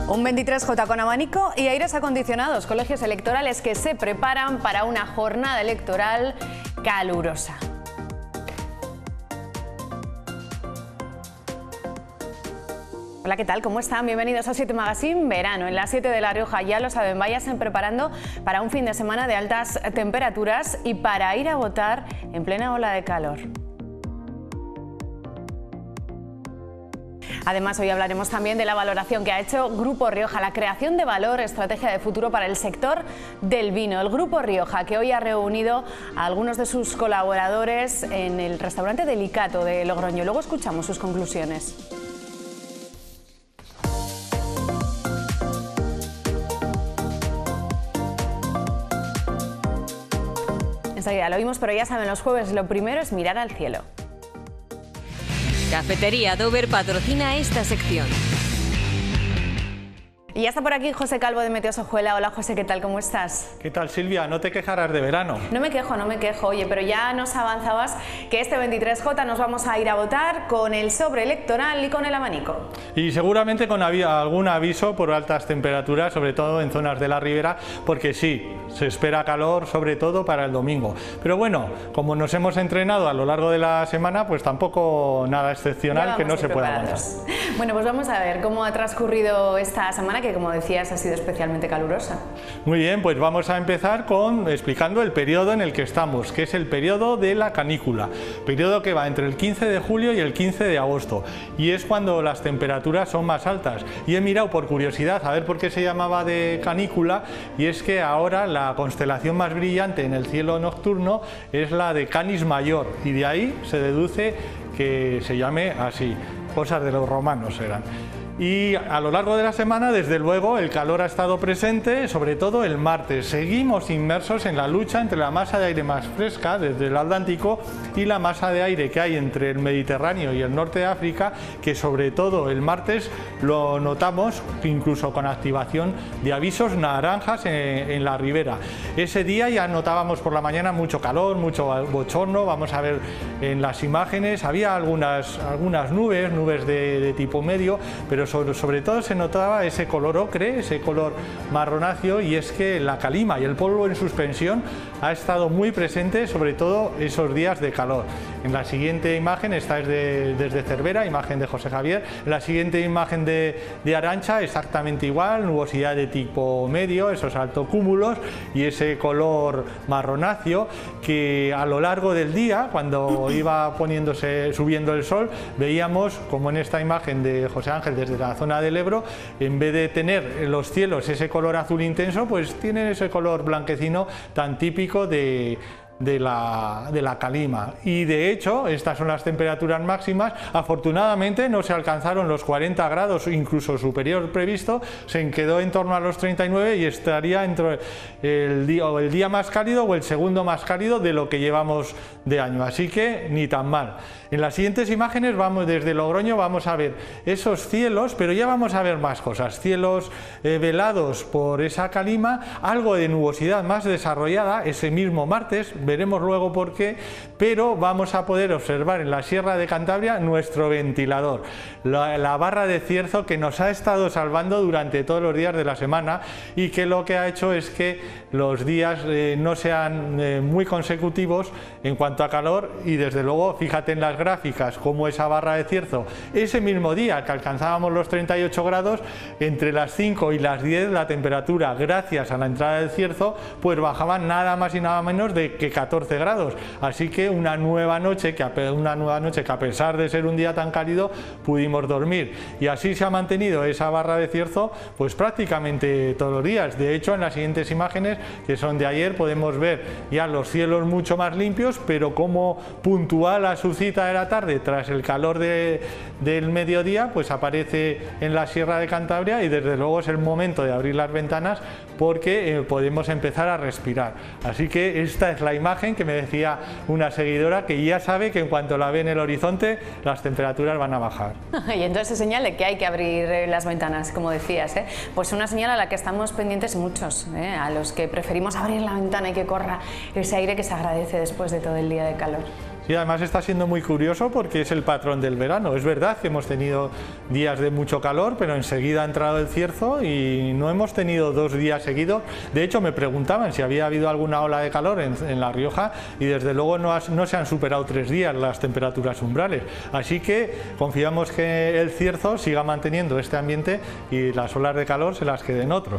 Un 23J con abanico y aires acondicionados, colegios electorales que se preparan para una jornada electoral calurosa. Hola, ¿qué tal? ¿Cómo están? Bienvenidos a 7 Magazine Verano. En la 7 de La Rioja, ya lo saben, váyanse preparando para un fin de semana de altas temperaturas y para ir a votar en plena ola de calor. Además, hoy hablaremos también de la valoración que ha hecho Grupo Rioja, la creación de valor, estrategia de futuro para el sector del vino. El Grupo Rioja, que hoy ha reunido a algunos de sus colaboradores en el restaurante Delicato de Logroño. Luego escuchamos sus conclusiones. Enseguida lo vimos, pero ya saben, los jueves lo primero es mirar al cielo. Cafetería Dover patrocina esta sección. Y ya está por aquí José Calvo de Meteosojuela. Hola José, ¿qué tal? ¿Cómo estás? ¿Qué tal, Silvia? No te quejarás de verano. No me quejo. Oye, pero ya nos avanzabas que este 23J nos vamos a ir a votar con el sobre electoral y con el abanico. Y seguramente con algún aviso por altas temperaturas, sobre todo en zonas de la ribera, porque sí, se espera calor, sobre todo para el domingo. Pero bueno, como nos hemos entrenado a lo largo de la semana, pues tampoco nada excepcional que no se pueda aguantar. Bueno, pues vamos a ver cómo ha transcurrido esta semana, que como decías ha sido especialmente calurosa. Muy bien, pues vamos a empezar explicando el periodo en el que estamos, que es el periodo de la canícula, periodo que va entre el 15 de julio y el 15 de agosto, y es cuando las temperaturas son más altas. Y he mirado por curiosidad a ver por qué se llamaba de canícula, y es que ahora la constelación más brillante en el cielo nocturno es la de Canis Mayor, y de ahí se deduce que se llame así. Cosas de los romanos eran. Y a lo largo de la semana, desde luego, el calor ha estado presente, sobre todo el martes. Seguimos inmersos en la lucha entre la masa de aire más fresca, desde el Atlántico, y la masa de aire que hay entre el Mediterráneo y el norte de África, que sobre todo el martes lo notamos, incluso con activación de avisos naranjas en la ribera. Ese día ya notábamos por la mañana mucho calor, mucho bochorno. Vamos a ver en las imágenes, había algunas nubes de tipo medio, pero sobre todo se notaba ese color ocre, ese color marronáceo, y es que la calima y el polvo en suspensión ha estado muy presente, sobre todo esos días de calor. En la siguiente imagen, esta es desde Cervera, imagen de José Javier. En la siguiente imagen de Arantxa, exactamente igual, nubosidad de tipo medio, esos altocúmulos y ese color marronáceo que a lo largo del día, cuando iba subiendo el sol, veíamos, como en esta imagen de José Ángel desde la zona del Ebro, en vez de tener los cielos ese color azul intenso, pues tienen ese color blanquecino tan típico de la calima. Y de hecho, estas son las temperaturas máximas. Afortunadamente no se alcanzaron los 40 grados, incluso superior previsto, se quedó en torno a los 39 y estaría entre el día más cálido o el segundo más cálido de lo que llevamos de año, así que ni tan mal. En las siguientes imágenes desde Logroño vamos a ver esos cielos, pero ya vamos a ver más cosas, cielos velados por esa calima, algo de nubosidad más desarrollada ese mismo martes, veremos luego por qué, pero vamos a poder observar en la Sierra de Cantabria nuestro ventilador, la barra de cierzo que nos ha estado salvando durante todos los días de la semana, y que lo que ha hecho es que los días no sean muy consecutivos en cuanto a calor. Y desde luego, fíjate en las gráficas como esa barra de cierzo, ese mismo día que alcanzábamos los 38 grados, entre las 5 y las 10 la temperatura, gracias a la entrada del cierzo, pues bajaba nada más y nada menos de que 14 grados. Así que una nueva noche que a pesar de ser un día tan cálido pudimos dormir, y así se ha mantenido esa barra de cierzo pues prácticamente todos los días. De hecho, en las siguientes imágenes, que son de ayer, podemos ver ya los cielos mucho más limpios, pero como puntual a su cita de la tarde, tras el calor del mediodía, pues aparece en la Sierra de Cantabria, y desde luego es el momento de abrir las ventanas porque podemos empezar a respirar. Así que esta es la imagen que me decía una seguidora, que ya sabe que en cuanto la ve en el horizonte las temperaturas van a bajar. Y entonces es señal de que hay que abrir las ventanas, como decías, ¿eh? Pues una señal a la que estamos pendientes muchos, ¿eh? A los que preferimos abrir la ventana y que corra ese aire que se agradece después de todo el día de calor. Sí, además está siendo muy curioso porque es el patrón del verano. Es verdad que hemos tenido días de mucho calor, pero enseguida ha entrado el cierzo y no hemos tenido 2 días seguidos. De hecho, me preguntaban si había habido alguna ola de calor en La Rioja y desde luego no se han superado 3 días las temperaturas umbrales. Así que confiamos que el cierzo siga manteniendo este ambiente y las olas de calor se las queden otros.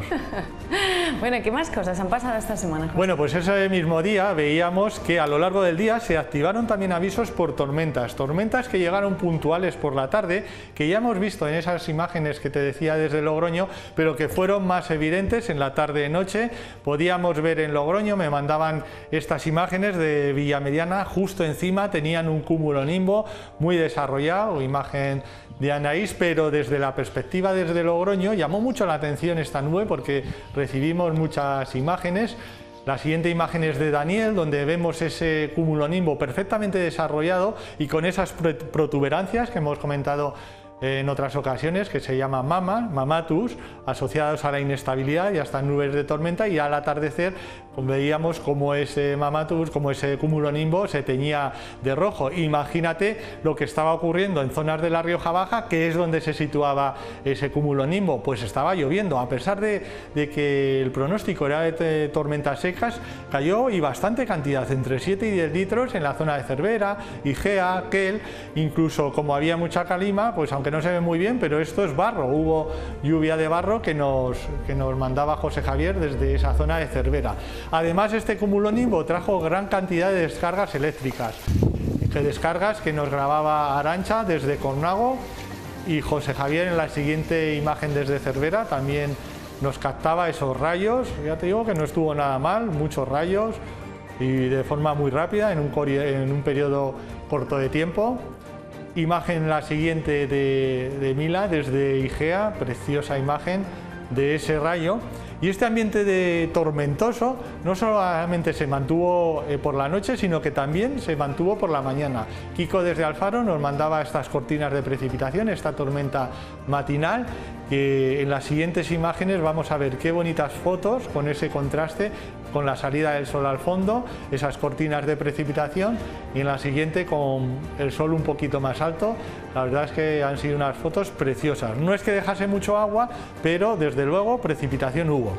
Bueno, ¿qué más cosas han pasado esta semana, José? Bueno, pues ese mismo día veíamos que a lo largo del día se activaron también avisos por tormentas que llegaron puntuales por la tarde, que ya hemos visto en esas imágenes que te decía desde Logroño, pero que fueron más evidentes en la tarde-noche. Podíamos ver en Logroño, me mandaban estas imágenes de Villamediana, justo encima tenían un cumulonimbo muy desarrollado, imagen de Anaís, pero desde la perspectiva desde Logroño llamó mucho la atención esta nube porque recibimos muchas imágenes. La siguiente imagen es de Daniel, donde vemos ese cumulonimbo perfectamente desarrollado y con esas protuberancias que hemos comentado en otras ocasiones, que se llama mamatus, asociados a la inestabilidad y a estas nubes de tormenta, y al atardecer veíamos como ese mamatus, como ese cumulonimbo se teñía de rojo. Imagínate lo que estaba ocurriendo en zonas de la Rioja Baja, que es donde se situaba ese cumulonimbo, pues estaba lloviendo, a pesar de que el pronóstico era de tormentas secas, cayó y bastante cantidad, entre 7 y 10 litros en la zona de Cervera, Igea, Quel, incluso como había mucha calima, pues aunque no se ve muy bien, pero esto es barro, hubo lluvia de barro que nos mandaba José Javier desde esa zona de Cervera. Además, este cumulonimbo trajo gran cantidad de descargas eléctricas, descargas que nos grababa Arantxa desde Cornago, y José Javier en la siguiente imagen desde Cervera también nos captaba esos rayos. Ya te digo que no estuvo nada mal, muchos rayos y de forma muy rápida en un periodo corto de tiempo. Imagen la siguiente de Mila desde Igea, preciosa imagen de ese rayo. Y este ambiente de tormentoso no solamente se mantuvo por la noche, sino que también se mantuvo por la mañana. Kiko desde Alfaro nos mandaba estas cortinas de precipitación, esta tormenta matinal, que en las siguientes imágenes vamos a ver qué bonitas fotos con ese contraste, con la salida del sol al fondo, esas cortinas de precipitación, y en la siguiente con el sol un poquito más alto. La verdad es que han sido unas fotos preciosas. No es que dejase mucho agua, pero desde luego precipitación hubo.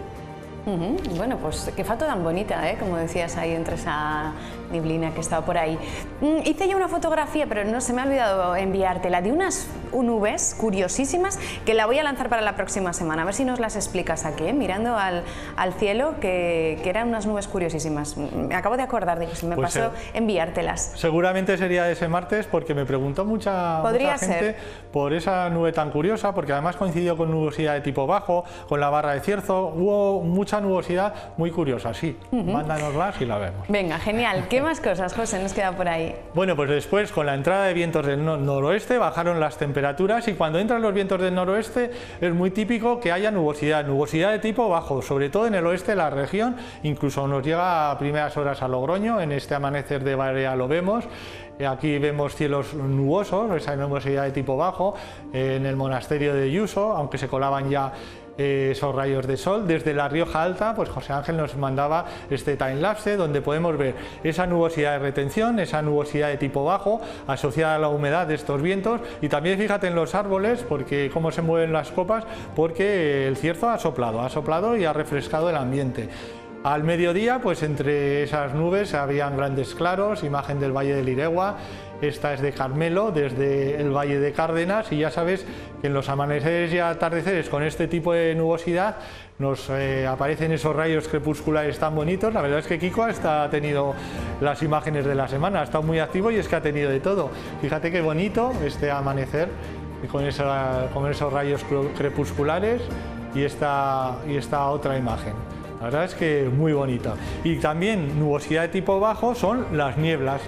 Bueno, pues qué foto tan bonita, ¿eh? Como decías ahí entre esa neblina que estaba por ahí. Hice yo una fotografía, pero no se me ha olvidado enviártela, de unas nubes curiosísimas que la voy a lanzar para la próxima semana. A ver si nos las explicas aquí, ¿eh? Mirando al cielo, que eran unas nubes curiosísimas. Me acabo de acordar, digo, si me pues pasó enviártelas. Seguramente sería ese martes, porque me preguntó mucha gente por esa nube tan curiosa, porque además coincidió con nubosidad de tipo bajo, con la barra de cierzo. Hubo mucha nubosidad muy curiosa, sí. Mándanoslas y la vemos. Venga, genial. ¿Qué más cosas, José, nos queda por ahí? Bueno, pues después, con la entrada de vientos del noroeste, bajaron las temperaturas, y cuando entran los vientos del noroeste es muy típico que haya nubosidad de tipo bajo, sobre todo en el oeste de la región. Incluso nos llega a primeras horas a Logroño, en este amanecer de Barea lo vemos. Aquí vemos cielos nubosos, esa nubosidad de tipo bajo, en el monasterio de Yuso, aunque se colaban ya esos rayos de sol. Desde la Rioja Alta, pues José Ángel nos mandaba este timelapse donde podemos ver esa nubosidad de retención, esa nubosidad de tipo bajo asociada a la humedad de estos vientos, y también fíjate en los árboles, porque cómo se mueven las copas, porque el cierzo ha soplado y ha refrescado el ambiente. Al mediodía, pues entre esas nubes habían grandes claros, imagen del Valle del Iregua. Esta es de Carmelo, desde el Valle de Cárdenas, y ya sabes que en los amaneceres y atardeceres con este tipo de nubosidad nos aparecen esos rayos crepusculares tan bonitos. La verdad es que Kiko ha tenido las imágenes de la semana, ha estado muy activo y es que ha tenido de todo. Fíjate qué bonito este amanecer con esos rayos crepusculares y esta otra imagen. La verdad es que muy bonita. Y también nubosidad de tipo bajo son las nieblas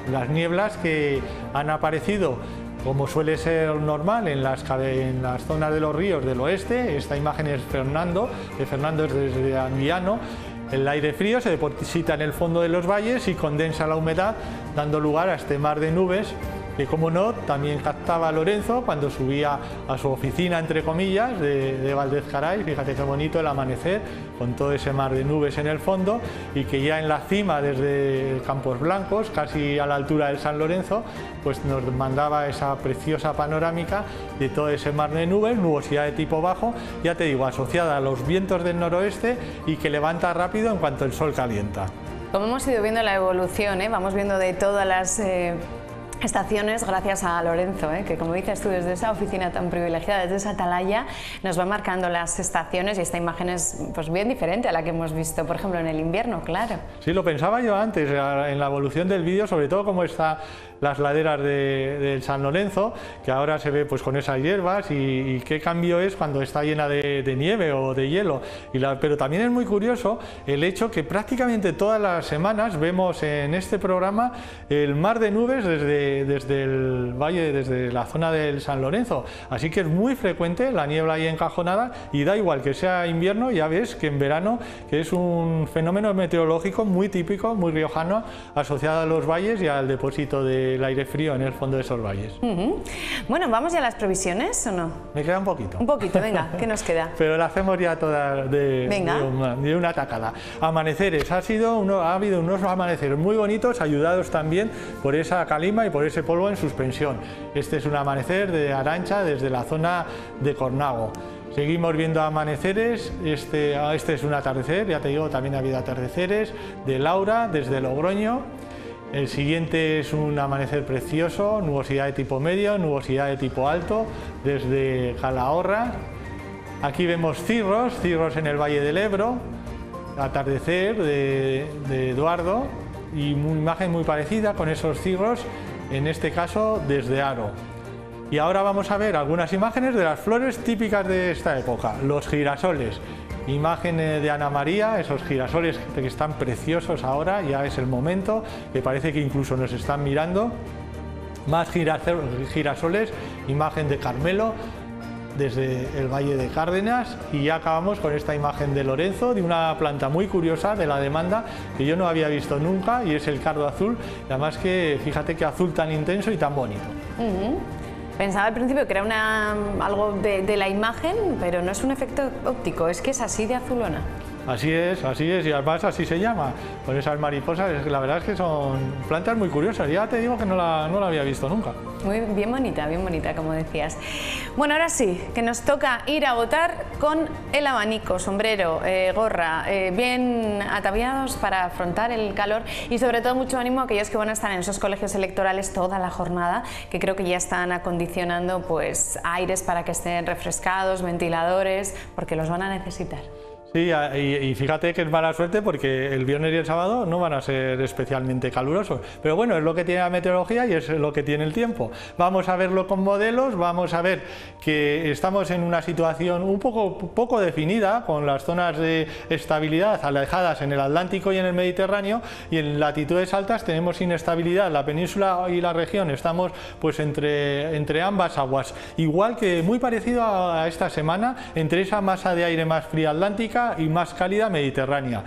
que han aparecido, como suele ser normal, en las zonas de los ríos del oeste. Esta imagen es Fernando es desde Anguiano. El aire frío se deposita en el fondo de los valles y condensa la humedad, dando lugar a este mar de nubes que, como no, también captaba Lorenzo cuando subía a su oficina, entre comillas, de Valdezcaray. Fíjate qué bonito el amanecer, con todo ese mar de nubes en el fondo, y que ya en la cima, desde Campos Blancos, casi a la altura del San Lorenzo, pues nos mandaba esa preciosa panorámica de todo ese mar de nubes, nubosidad de tipo bajo, ya te digo, asociada a los vientos del noroeste y que levanta rápido en cuanto el sol calienta. Como hemos ido viendo la evolución, vamos viendo de todas las estaciones gracias a Lorenzo, que como dices tú, desde esa oficina tan privilegiada, desde esa atalaya, nos va marcando las estaciones, y esta imagen es pues bien diferente a la que hemos visto, por ejemplo, en el invierno, claro. Sí, lo pensaba yo antes, en la evolución del vídeo, sobre todo cómo están las laderas del San Lorenzo, que ahora se ve pues con esas hierbas, y qué cambio es cuando está llena de nieve o de hielo. Pero también es muy curioso el hecho que prácticamente todas las semanas vemos en este programa el mar de nubes desde el valle, desde la zona del San Lorenzo, así que es muy frecuente la niebla ahí encajonada, y da igual que sea invierno, ya ves que en verano, que es un fenómeno meteorológico muy típico, muy riojano, asociado a los valles y al depósito del aire frío en el fondo de esos valles. Bueno, ¿vamos ya a las previsiones o no? Me queda un poquito. Un poquito, venga, ¿qué nos queda? Pero la hacemos ya todas de una tacada. Amaneceres, ha habido unos amaneceres muy bonitos, ayudados también por esa calima y por ese polvo en suspensión. Este es un amanecer de Arantxa desde la zona de Cornago. Seguimos viendo amaneceres, este es un atardecer, ya te digo, también ha habido atardeceres de Laura desde Logroño. El siguiente es un amanecer precioso, nubosidad de tipo medio, nubosidad de tipo alto desde Calahorra. Aquí vemos cirros en el Valle del Ebro, atardecer de Eduardo, y una imagen muy parecida con esos cirros, en este caso desde Haro. Y ahora vamos a ver algunas imágenes de las flores típicas de esta época, los girasoles. Imagen de Ana María, esos girasoles que están preciosos ahora, ya es el momento, que parece que incluso nos están mirando. Más girasoles, imagen de Carmelo desde el Valle de Cárdenas, y ya acabamos con esta imagen de Lorenzo, de una planta muy curiosa de la demanda que yo no había visto nunca, y es el cardo azul, y además que fíjate qué azul tan intenso y tan bonito. Pensaba al principio que era algo de la imagen, pero no es un efecto óptico, es que es así de azulona. Así es, y además así se llama, con esas mariposas. La verdad es que son plantas muy curiosas, ya te digo que no la había visto nunca. Muy bien bonita, como decías. Bueno, ahora sí, que nos toca ir a votar con el abanico, sombrero, gorra, bien ataviados para afrontar el calor, y sobre todo mucho ánimo a aquellos que van a estar en esos colegios electorales toda la jornada, que creo que ya están acondicionando pues aires para que estén refrescados, ventiladores, porque los van a necesitar. Sí, y fíjate que es mala suerte porque el viernes y el sábado no van a ser especialmente calurosos, pero bueno, es lo que tiene la meteorología y es lo que tiene el tiempo. Vamos a verlo con modelos, vamos a ver que estamos en una situación un poco definida, con las zonas de estabilidad alejadas en el Atlántico y en el Mediterráneo, y en latitudes altas tenemos inestabilidad. La península y la región estamos pues entre ambas aguas, igual que muy parecido a esta semana, entre esa masa de aire más fría atlántica y más cálida mediterránea.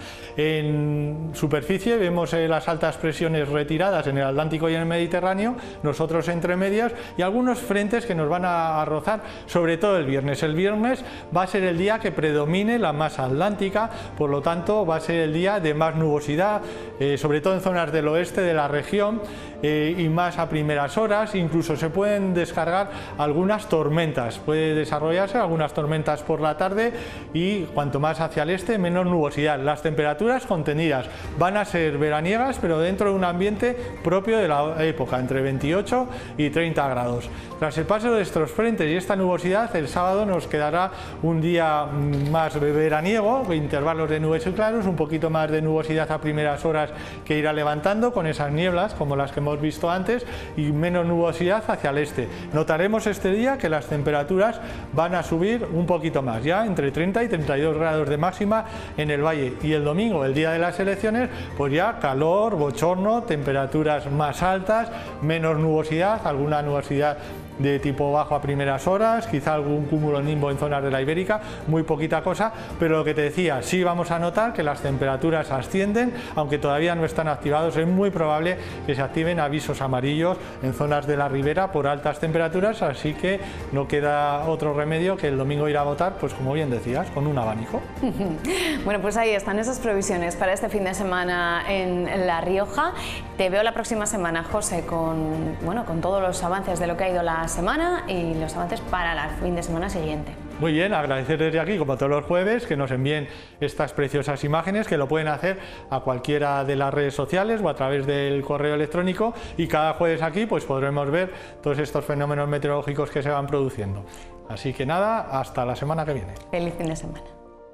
En superficie vemos las altas presiones retiradas en el Atlántico y en el Mediterráneo, nosotros entre medias, y algunos frentes que nos van a rozar, sobre todo el viernes. El viernes va a ser el día que predomine la masa atlántica, por lo tanto va a ser el día de más nubosidad, sobre todo en zonas del oeste de la región, y más a primeras horas. Incluso se pueden descargar algunas tormentas, puede desarrollarse algunas tormentas por la tarde, y cuanto más hacia el este, menos nubosidad. Las temperaturas contenidas van a ser veraniegas, pero dentro de un ambiente propio de la época, entre 28 y 30 grados. Tras el paso de estos frentes y esta nubosidad, el sábado nos quedará un día más veraniego, intervalos de nubes y claros, un poquito más de nubosidad a primeras horas que irá levantando con esas nieblas como las que hemos visto antes, y menos nubosidad hacia el este. Notaremos este día que las temperaturas van a subir un poquito más, ya entre 30 y 32 grados de máxima en el valle, y el domingo, el día de las elecciones, pues ya calor, bochorno, temperaturas más altas, menos nubosidad, alguna nubosidad de tipo bajo a primeras horas, quizá algún cumulonimbo en zonas de la Ibérica, muy poquita cosa, pero lo que te decía, sí vamos a notar que las temperaturas ascienden, aunque todavía no están activados, es muy probable que se activen avisos amarillos en zonas de la ribera por altas temperaturas, así que no queda otro remedio que el domingo ir a votar, pues como bien decías, con un abanico. Bueno, pues ahí están esas previsiones para este fin de semana en La Rioja. Te veo la próxima semana, José, con todos los avances de lo que ha ido la semana y los avances para el fin de semana siguiente. Muy bien, agradecer desde aquí, como todos los jueves, que nos envíen estas preciosas imágenes, que lo pueden hacer a cualquiera de las redes sociales o a través del correo electrónico, y cada jueves aquí pues podremos ver todos estos fenómenos meteorológicos que se van produciendo. Así que nada, hasta la semana que viene. Feliz fin de semana.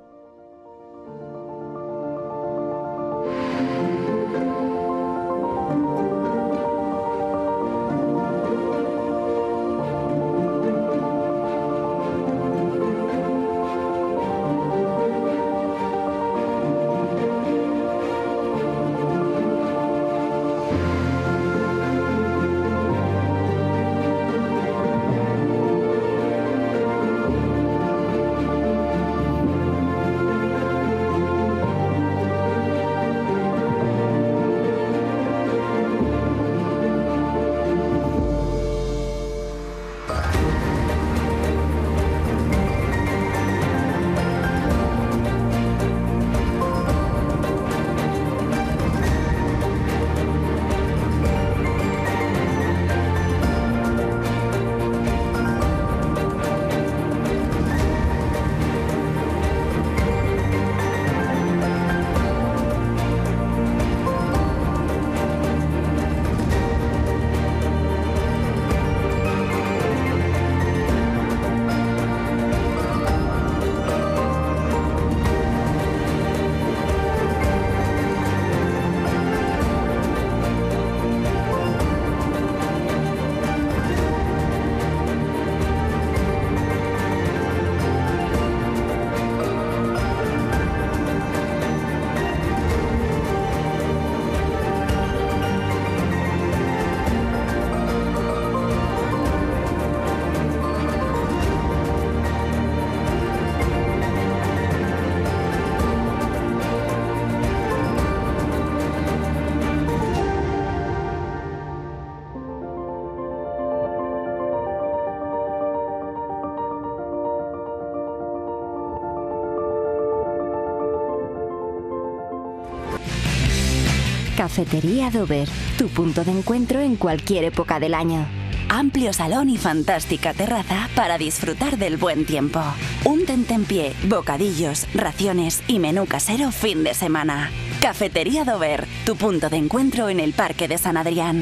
Cafetería Dover, tu punto de encuentro en cualquier época del año. Amplio salón y fantástica terraza para disfrutar del buen tiempo. Un tentempié, bocadillos, raciones y menú casero fin de semana. Cafetería Dover, tu punto de encuentro en el Parque de San Adrián.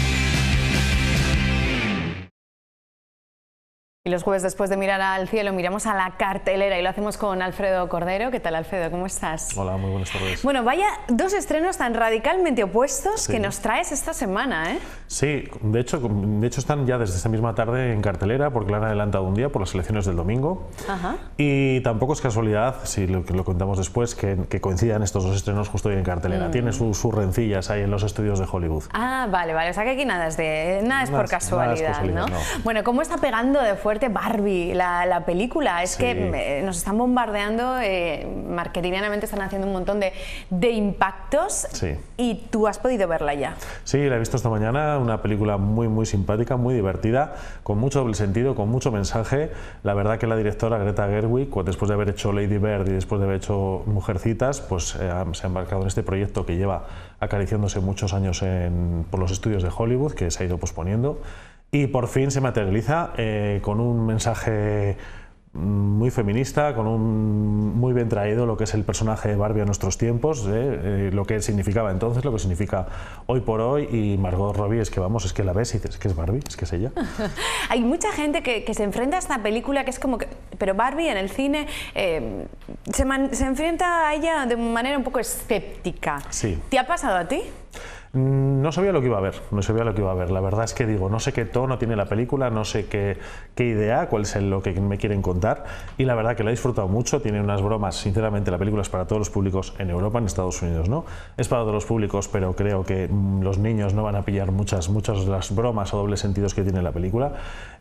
Y los jueves, después de mirar al cielo, miramos a la cartelera y lo hacemos con Alfredo Cordero. ¿Qué tal, Alfredo? ¿Cómo estás? Hola, muy buenas tardes. Bueno, vaya dos estrenos tan radicalmente opuestos que nos traes esta semana, ¿eh? Sí, de hecho están ya desde esta misma tarde en cartelera porque la han adelantado un día por las elecciones del domingo. Ajá. Y tampoco es casualidad, si lo contamos después, que coincidan estos dos estrenos justo hoy en cartelera. Tiene sus rencillas ahí en los estudios de Hollywood. Ah, vale. O sea que aquí nada es por casualidad, ¿no? Bueno, ¿cómo está pegando de fuerte Barbie, la película? Es que nos están bombardeando, marketingianamente están haciendo un montón de impactos. Sí. Y tú has podido verla ya. Sí, la he visto esta mañana, una película muy simpática, muy divertida, con mucho doble sentido, con mucho mensaje. La verdad que la directora Greta Gerwig, después de haber hecho Lady Bird y después de haber hecho Mujercitas, pues se ha embarcado en este proyecto que lleva acariciándose muchos años por los estudios de Hollywood, que se ha ido posponiendo. Y por fin se materializa con un mensaje muy feminista, con un muy bien traído lo que es el personaje de Barbie a nuestros tiempos, lo que significaba entonces, lo que significa hoy por hoy. Y Margot Robbie, es que la ves y dices, ¿es que es Barbie? ¿Es que es ella? Hay mucha gente que se enfrenta a esta película que es como que... Pero Barbie en el cine se enfrenta a ella de manera un poco escéptica. Sí. ¿Te ha pasado a ti? No sabía lo que iba a ver, La verdad es que no sé qué tono tiene la película, no sé qué idea, cuál es lo que me quieren contar, y la verdad que la he disfrutado mucho. Tiene unas bromas, sinceramente la película es para todos los públicos en Europa, en Estados Unidos no, es para todos los públicos, pero creo que los niños no van a pillar muchas de las bromas o dobles sentidos que tiene la película.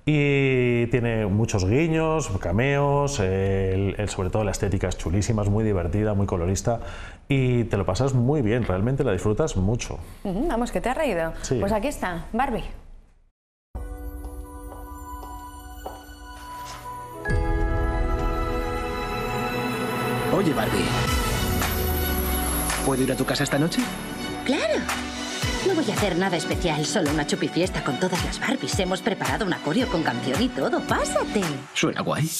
y tiene muchos guiños, cameos, sobre todo la estética es chulísima, es muy divertida, muy colorista y te lo pasas muy bien, realmente la disfrutas mucho. Vamos, que te has reído. Sí. Pues aquí está, Barbie. Oye, Barbie, ¿puedo ir a tu casa esta noche? ¡Claro! No voy a hacer nada especial, solo una chupifiesta con todas las Barbies. Hemos preparado un acorio con canción y todo. ¡Pásate! Suena guay.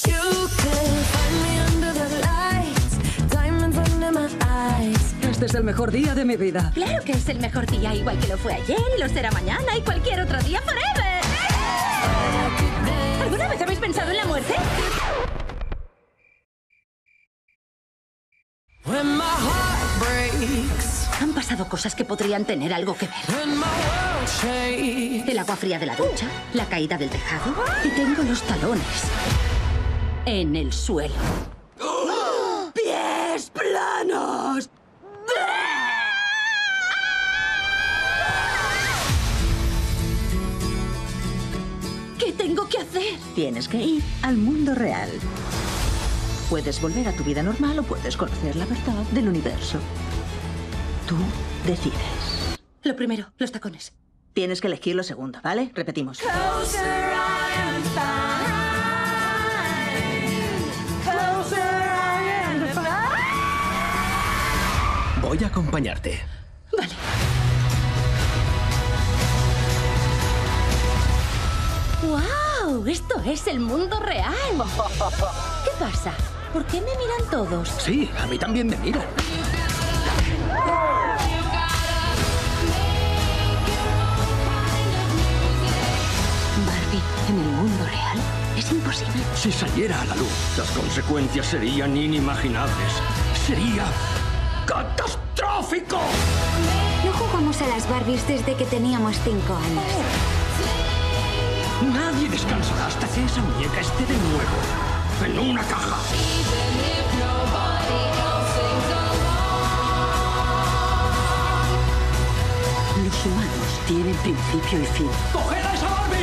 Este es el mejor día de mi vida. Claro que es el mejor día, igual que lo fue ayer y lo será mañana y cualquier otro día forever. ¿Alguna vez habéis pensado en la muerte? Han pasado cosas que podrían tener algo que ver. El agua fría de la ducha, la caída del tejado y tengo los talones en el suelo. ¡Pies planos! ¿Qué tengo que hacer? Tienes que ir al mundo real. Puedes volver a tu vida normal o puedes conocer la verdad del universo. Tú decides. Lo primero, los tacones. Tienes que elegir lo segundo, ¿vale? Repetimos. Voy a acompañarte. Vale. ¡Wow! Esto es el mundo real. ¿Qué pasa? ¿Por qué me miran todos? Sí, a mí también me miran. Barbie, en el mundo real es imposible. Si saliera a la luz, las consecuencias serían inimaginables. Sería catastrófico. No jugamos a las Barbies desde que teníamos 5 años. Nadie descansará hasta que esa muñeca esté de nuevo en una caja. Los humanos tienen principio y fin. ¡Coged a esa Barbie!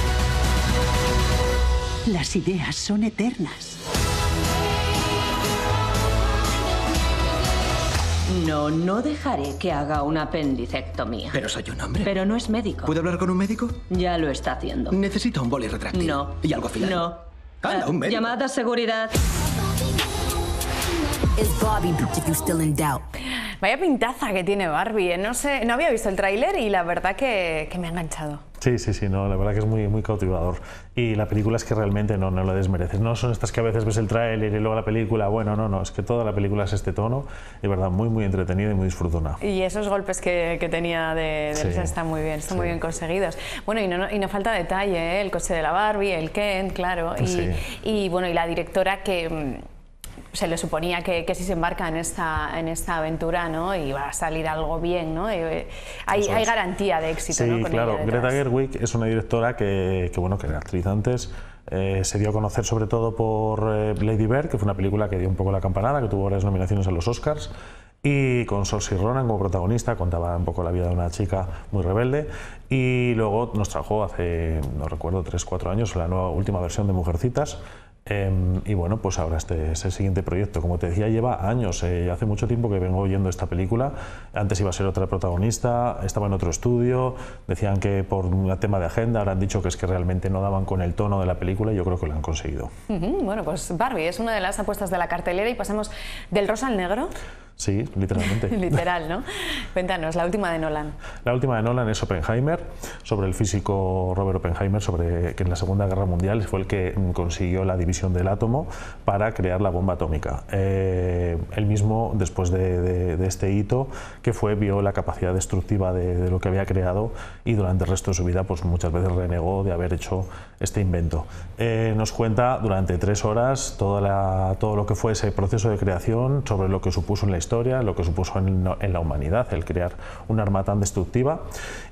Las ideas son eternas. No dejaré que haga una apendicectomía. Pero soy un hombre. Pero no es médico. ¿Puedo hablar con un médico? Ya lo está haciendo. Necesito un boli retráctil. No. ¿Y algo afilado? No. Anda, un médico. Llamada a seguridad. Vaya pintaza que tiene Barbie, ¿eh? No sé, no había visto el tráiler y la verdad que me ha enganchado. Sí, no, la verdad que es muy, muy cautivador. Y la película es que realmente no lo desmereces. No son estas que a veces ves el tráiler y luego la película, bueno, no, es que toda la película es este tono, y verdad, muy, muy entretenida y muy disfrutona. Y esos golpes que tenía de risa están muy bien, muy bien conseguidos. Bueno, y no falta detalle, ¿eh? El coche de la Barbie, el Ken, claro, y bueno, y la directora que se le suponía que si se embarca en esta aventura, ¿no? Y va a salir algo bien, ¿no? Hay garantía de éxito, ¿no? Sí, con claro. ella Greta detrás. Gerwig es una directora que era actriz antes. Se dio a conocer sobre todo por Lady Bird, que fue una película que dio un poco la campanada, que tuvo varias nominaciones a los Oscars, y con Saoirse Ronan como protagonista. Contaba un poco la vida de una chica muy rebelde, y luego nos trajo hace, no recuerdo, 3-4 años la última versión de Mujercitas. Y bueno, pues ahora este es el siguiente proyecto. Como te decía, lleva años, hace mucho tiempo que vengo oyendo esta película. Antes iba a ser otra protagonista, estaba en otro estudio, decían que por un tema de agenda, ahora han dicho que es que realmente no daban con el tono de la película, y yo creo que lo han conseguido. Bueno, pues Barbie es una de las apuestas de la cartelera, y pasamos del rosa al negro. Sí, literalmente. Literal, ¿no? Cuéntanos, la última de Nolan. La última de Nolan es Oppenheimer, sobre el físico Robert Oppenheimer, que en la Segunda Guerra Mundial fue el que consiguió la división del átomo para crear la bomba atómica. Él mismo, después de este hito, vio la capacidad destructiva de lo que había creado, y durante el resto de su vida pues muchas veces renegó de haber hecho este invento. Nos cuenta durante 3 horas todo lo que fue ese proceso de creación, sobre lo que supuso en la historia, lo que supuso en la humanidad el crear un arma tan destructiva.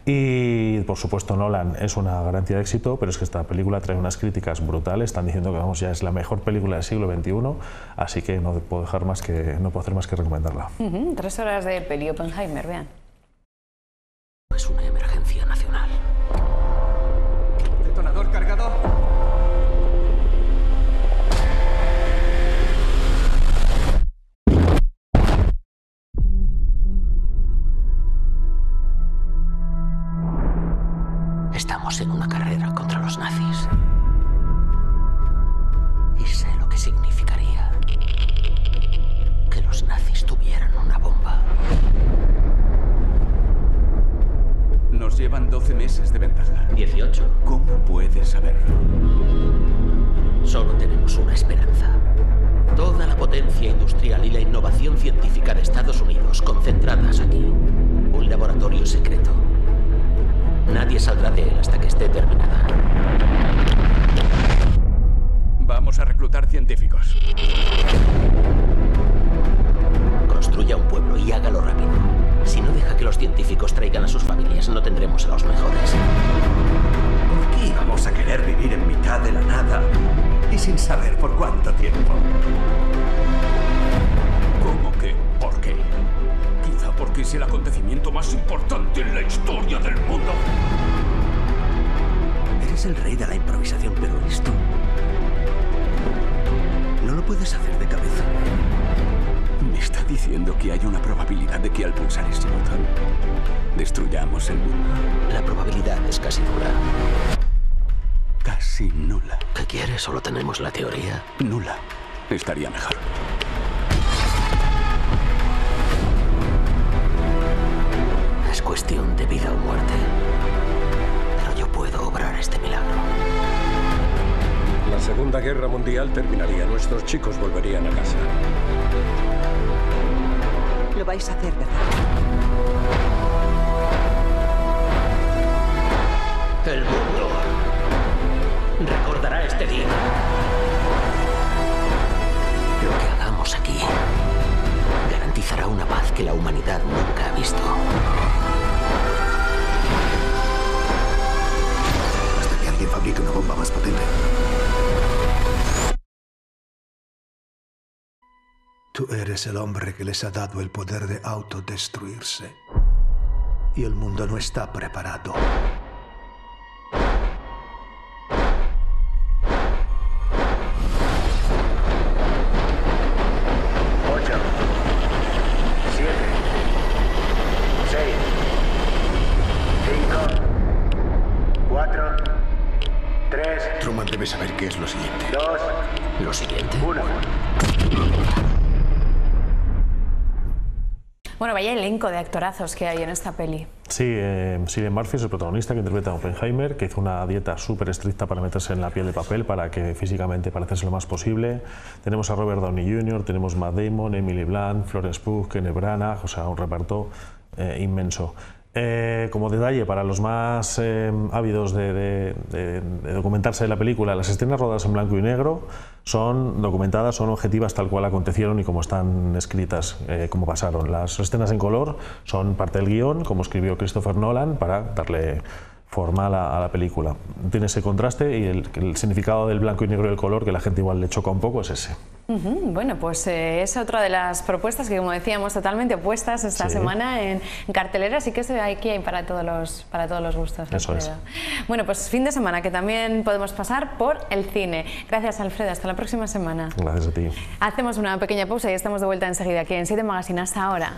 Y por supuesto Nolan es una garantía de éxito, pero es que esta película trae unas críticas brutales. Están diciendo que vamos, ya es la mejor película del siglo XXI, así que no puedo hacer más que recomendarla. 3 horas de peli. Oppenheimer, vean. Es una emergencia nacional. ¿Detonador cargado? Solo tenemos una esperanza. Toda la potencia industrial y la innovación científica de Estados Unidos concentradas aquí. Un laboratorio secreto. Nadie saldrá de él hasta que esté terminada. Vamos a reclutar científicos. Construya un pueblo y hágalo rápido. Si no deja que los científicos traigan a sus familias, no tendremos a los mejores. ¿Por qué íbamos a querer vivir en mitad de la nada y sin saber por cuánto tiempo? ¿Cómo que? ¿Por qué? Quizá porque es el acontecimiento más importante en la historia del mundo. Eres el rey de la improvisación, pero esto no lo puedes hacer de cabeza. ¿Me está diciendo que hay una probabilidad de que al pulsar ese botón destruyamos el mundo? La probabilidad es casi nula. Casi nula. ¿Qué quieres? Solo tenemos la teoría. Nula. Estaría mejor. Es cuestión de vida o muerte. Pero yo puedo obrar este milagro. La Segunda Guerra Mundial terminaría. Nuestros chicos volverían a casa. Lo vais a hacer, ¿verdad? El mundo recordará este día. Lo que hagamos aquí garantizará una paz que la humanidad nunca ha visto. Hasta que alguien fabrique una bomba más potente. Tú eres el hombre que les ha dado el poder de autodestruirse. Y el mundo no está preparado. 8, 7, 6, 5, 4, 3. Truman debe saber qué es lo siguiente. 2. ¿Lo siguiente? 1. Bueno, vaya elenco de actorazos que hay en esta peli. Sí, Cillian Murphy es el protagonista que interpreta a Oppenheimer, que hizo una dieta súper estricta para meterse en la piel de papel, para que físicamente parecerse lo más posible. Tenemos a Robert Downey Jr., tenemos Matt Damon, Emily Blunt, Florence Pugh, Kenneth Branagh, o sea, un reparto inmenso. Como detalle, para los más ávidos de documentarse de la película, las escenas rodadas en blanco y negro son documentadas, son objetivas tal cual acontecieron y como están escritas, como pasaron. Las escenas en color son parte del guión, como escribió Christopher Nolan, para darle forma a la película. Tiene ese contraste y el significado del blanco y negro y el color, que la gente igual le choca un poco, es ese. Bueno, pues es otra de las propuestas que, como decíamos, totalmente opuestas esta semana en cartelera, así que aquí hay para todos los gustos. Eso es. Bueno, pues fin de semana que también podemos pasar por el cine. Gracias, Alfredo, hasta la próxima semana. Gracias a ti. Hacemos una pequeña pausa y estamos de vuelta enseguida aquí en 7 Magazine. Hasta ahora.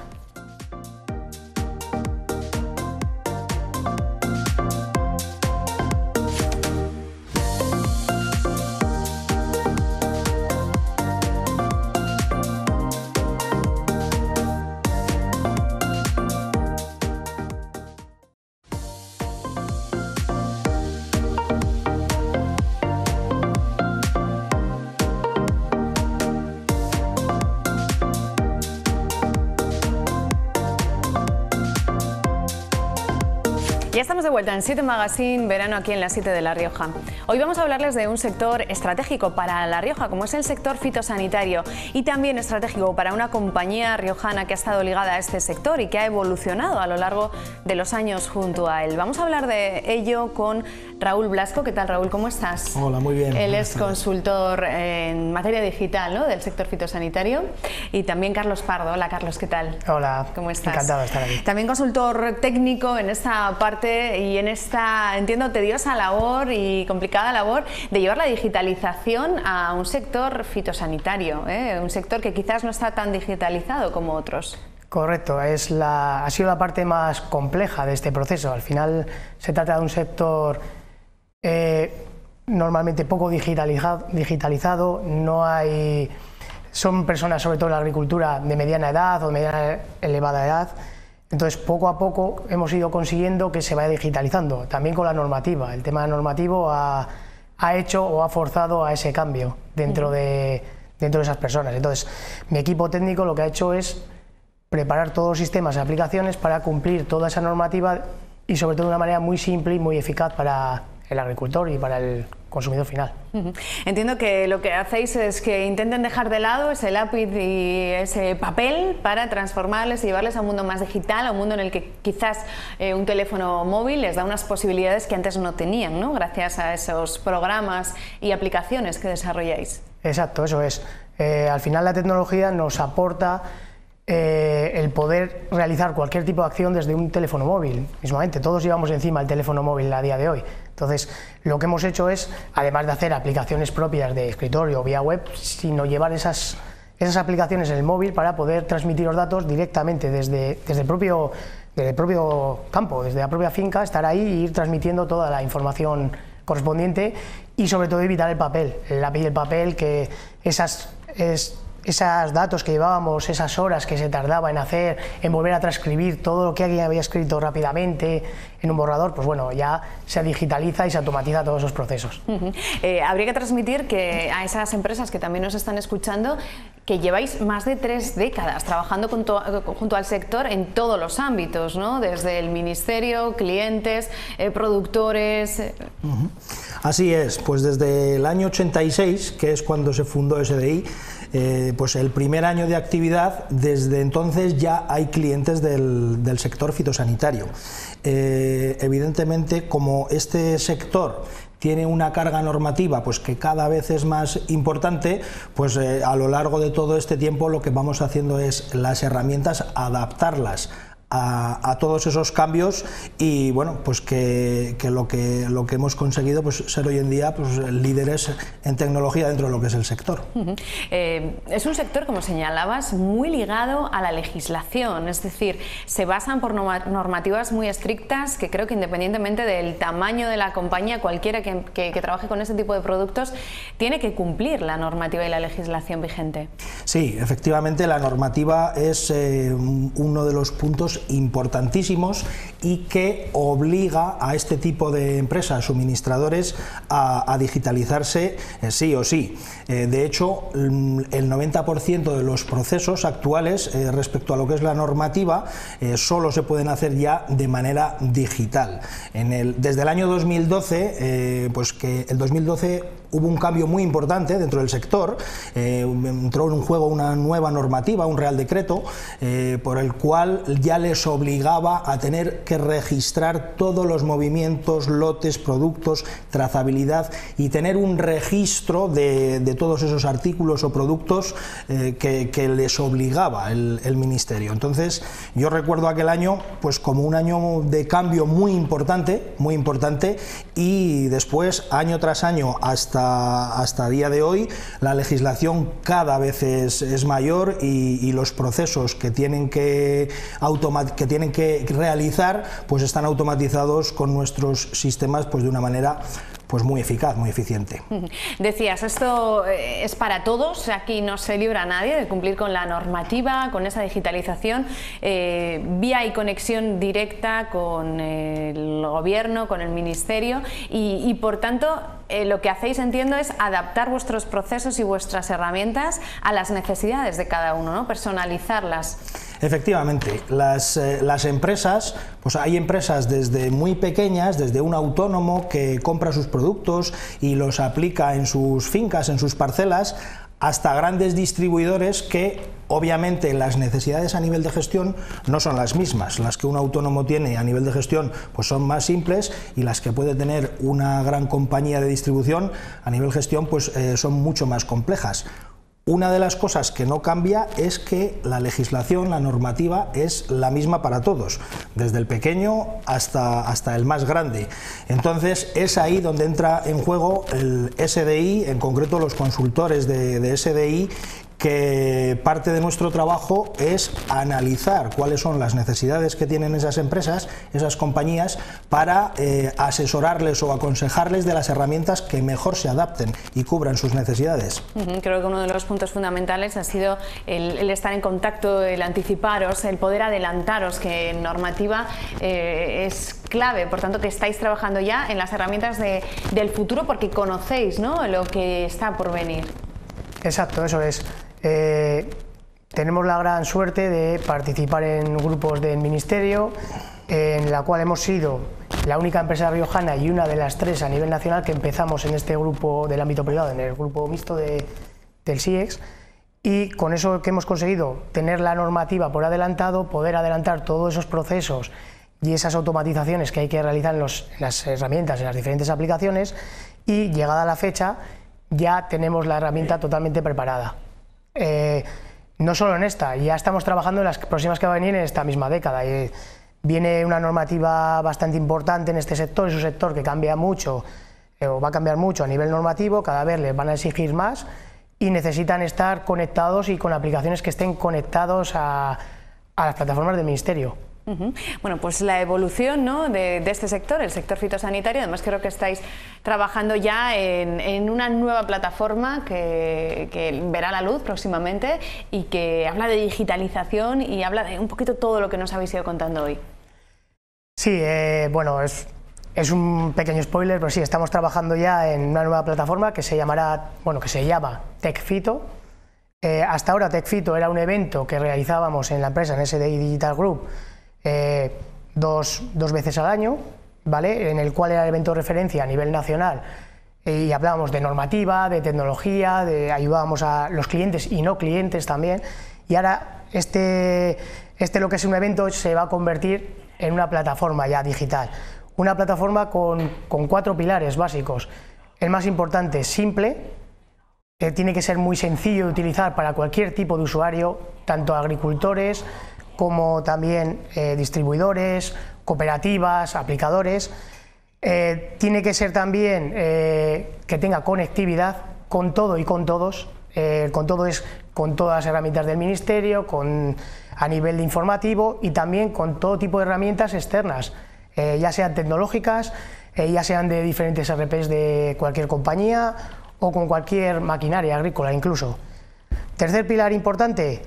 Ya estamos de vuelta en 7 Magazine, verano aquí en la 7 de La Rioja. Hoy vamos a hablarles de un sector estratégico para La Rioja, como es el sector fitosanitario, y también estratégico para una compañía riojana que ha estado ligada a este sector y que ha evolucionado a lo largo de los años junto a él. Vamos a hablar de ello con Raúl Blasco. ¿Qué tal, Raúl? ¿Cómo estás? Hola, muy bien. Él es consultor en materia digital, ¿no?, del sector fitosanitario. Y también Carlos Pardo. Hola, Carlos, ¿qué tal? Hola. ¿Cómo estás? Encantado de estar aquí. También consultor técnico en esta parte y en esta, entiendo, tediosa labor y complicada labor de llevar la digitalización a un sector fitosanitario, un sector que quizás no está tan digitalizado como otros. Correcto, ha sido la parte más compleja de este proceso. Al final se trata de un sector normalmente poco digitalizado, son personas, sobre todo en la agricultura, de mediana edad o de mediana elevada edad. Entonces, poco a poco hemos ido consiguiendo que se vaya digitalizando, también con la normativa. El tema normativo ha ha hecho o ha forzado a ese cambio dentro de esas personas. Entonces, mi equipo técnico lo que ha hecho es preparar todos los sistemas y aplicaciones para cumplir toda esa normativa y sobre todo de una manera muy simple y muy eficaz para el agricultor y para el consumidor final. Entiendo que lo que hacéis es que intenten dejar de lado ese lápiz y ese papel para transformarles y llevarles a un mundo más digital, a un mundo en el que quizás un teléfono móvil les da unas posibilidades que antes no tenían, ¿no? Gracias a esos programas y aplicaciones que desarrolláis. Exacto, eso es. Al final la tecnología nos aporta el poder realizar cualquier tipo de acción desde un teléfono móvil. Mismamente, todos llevamos encima el teléfono móvil a día de hoy. Entonces, lo que hemos hecho es, además de hacer aplicaciones propias de escritorio o vía web, sino llevar esas aplicaciones en el móvil para poder transmitir los datos directamente desde el propio campo, desde la propia finca, estar ahí e ir transmitiendo toda la información correspondiente y sobre todo evitar el papel, el lápiz y el papel, que esos datos que llevábamos, esas horas que se tardaba en volver a transcribir todo lo que alguien había escrito rápidamente en un borrador, pues bueno, ya se digitaliza y se automatiza todos esos procesos. Habría que transmitir que a esas empresas que también nos están escuchando, que lleváis más de 3 décadas trabajando junto al sector en todos los ámbitos, ¿no? Desde el ministerio, clientes, productores. Así es, pues desde el año 86, que es cuando se fundó SDI, pues el primer año de actividad, desde entonces ya hay clientes del sector fitosanitario. Evidentemente, como este sector tiene una carga normativa pues que cada vez es más importante, pues a lo largo de todo este tiempo lo que vamos haciendo es las herramientas adaptarlas a todos esos cambios y bueno, pues que lo que hemos conseguido pues ser hoy en día pues líderes en tecnología dentro de lo que es el sector. Es un sector, como señalabas, muy ligado a la legislación, es decir, se basan por normativas muy estrictas que creo que independientemente del tamaño de la compañía, cualquiera que trabaje con este tipo de productos tiene que cumplir la normativa y la legislación vigente. Sí, efectivamente la normativa es uno de los puntos importantísimos y que obliga a este tipo de empresas, suministradores, a digitalizarse sí o sí. De hecho, el 90% de los procesos actuales respecto a lo que es la normativa solo se pueden hacer ya de manera digital. Desde el año 2012, pues que el 2012 hubo un cambio muy importante dentro del sector, entró en un juego una nueva normativa, un Real Decreto, por el cual ya les obligaba a tener que registrar todos los movimientos, lotes, productos, trazabilidad y tener un registro de todos esos artículos o productos que les obligaba el Ministerio. Entonces, yo recuerdo aquel año pues como un año de cambio muy importante y después, año tras año, hasta día de hoy, la legislación cada vez es mayor y los procesos que tienen que realizar pues están automatizados con nuestros sistemas pues de una manera pues muy eficaz, muy eficiente. Decías, esto es para todos, aquí no se libra a nadie de cumplir con la normativa, con esa digitalización, vía y conexión directa con el gobierno, con el ministerio y por tanto lo que hacéis, entiendo, es adaptar vuestros procesos y vuestras herramientas a las necesidades de cada uno, ¿no? Personalizarlas. Efectivamente, las empresas, pues hay empresas desde muy pequeñas, desde un autónomo que compra sus productos y los aplica en sus fincas, en sus parcelas, hasta grandes distribuidores que obviamente las necesidades a nivel de gestión no son las mismas. Las que un autónomo tiene a nivel de gestión pues son más simples y las que puede tener una gran compañía de distribución a nivel de gestión pues son mucho más complejas. Una de las cosas que no cambia es que la legislación, la normativa es la misma para todos, desde el pequeño hasta el más grande. Entonces es ahí donde entra en juego el SDI, en concreto los consultores de SDI, que parte de nuestro trabajo es analizar cuáles son las necesidades que tienen esas empresas, esas compañías, para asesorarles o aconsejarles de las herramientas que mejor se adapten y cubran sus necesidades. Creo que uno de los puntos fundamentales ha sido el estar en contacto, el anticiparos, el poder adelantaros, que en normativa es clave, por tanto que estáis trabajando ya en las herramientas del futuro porque conocéis, ¿no?, lo que está por venir. Exacto, eso es. Tenemos la gran suerte de participar en grupos del Ministerio, en la cual hemos sido la única empresa riojana y una de las 3 a nivel nacional que empezamos en este grupo del ámbito privado, en el grupo mixto del SIEX, y con eso que hemos conseguido tener la normativa por adelantado, poder adelantar todos esos procesos y esas automatizaciones que hay que realizar en las herramientas, en las diferentes aplicaciones, y llegada la fecha ya tenemos la herramienta totalmente preparada. No solo en esta, ya estamos trabajando en las próximas que va a venir en esta misma década. Viene una normativa bastante importante en este sector, es un sector que cambia mucho, o va a cambiar mucho a nivel normativo, cada vez les van a exigir más y necesitan estar conectados y con aplicaciones que estén conectados a las plataformas del Ministerio. Bueno, pues la evolución, ¿no?, de este sector, el sector fitosanitario. Además creo que estáis trabajando ya en una nueva plataforma que verá la luz próximamente y que habla de digitalización y habla de un poquito todo lo que nos habéis ido contando hoy. Sí, bueno, es un pequeño spoiler, pero sí, estamos trabajando ya en una nueva plataforma que se llama TechFito. Hasta ahora TechFito era un evento que realizábamos en la empresa, en SDI Digital Group, dos veces al año, ¿vale?, en el cual era el evento de referencia a nivel nacional y hablábamos de normativa, de tecnología, ayudábamos a los clientes y no clientes también, y ahora lo que es un evento se va a convertir en una plataforma ya digital, una plataforma con 4 pilares básicos. El más importante, simple, tiene que ser muy sencillo de utilizar para cualquier tipo de usuario, tanto agricultores como también distribuidores, cooperativas, aplicadores. Tiene que ser también que tenga conectividad con todo y con todos. Con todo es con todas las herramientas del Ministerio, a nivel de informativo y también con todo tipo de herramientas externas, ya sean tecnológicas, ya sean de diferentes ERPs de cualquier compañía o con cualquier maquinaria agrícola incluso. Tercer pilar importante,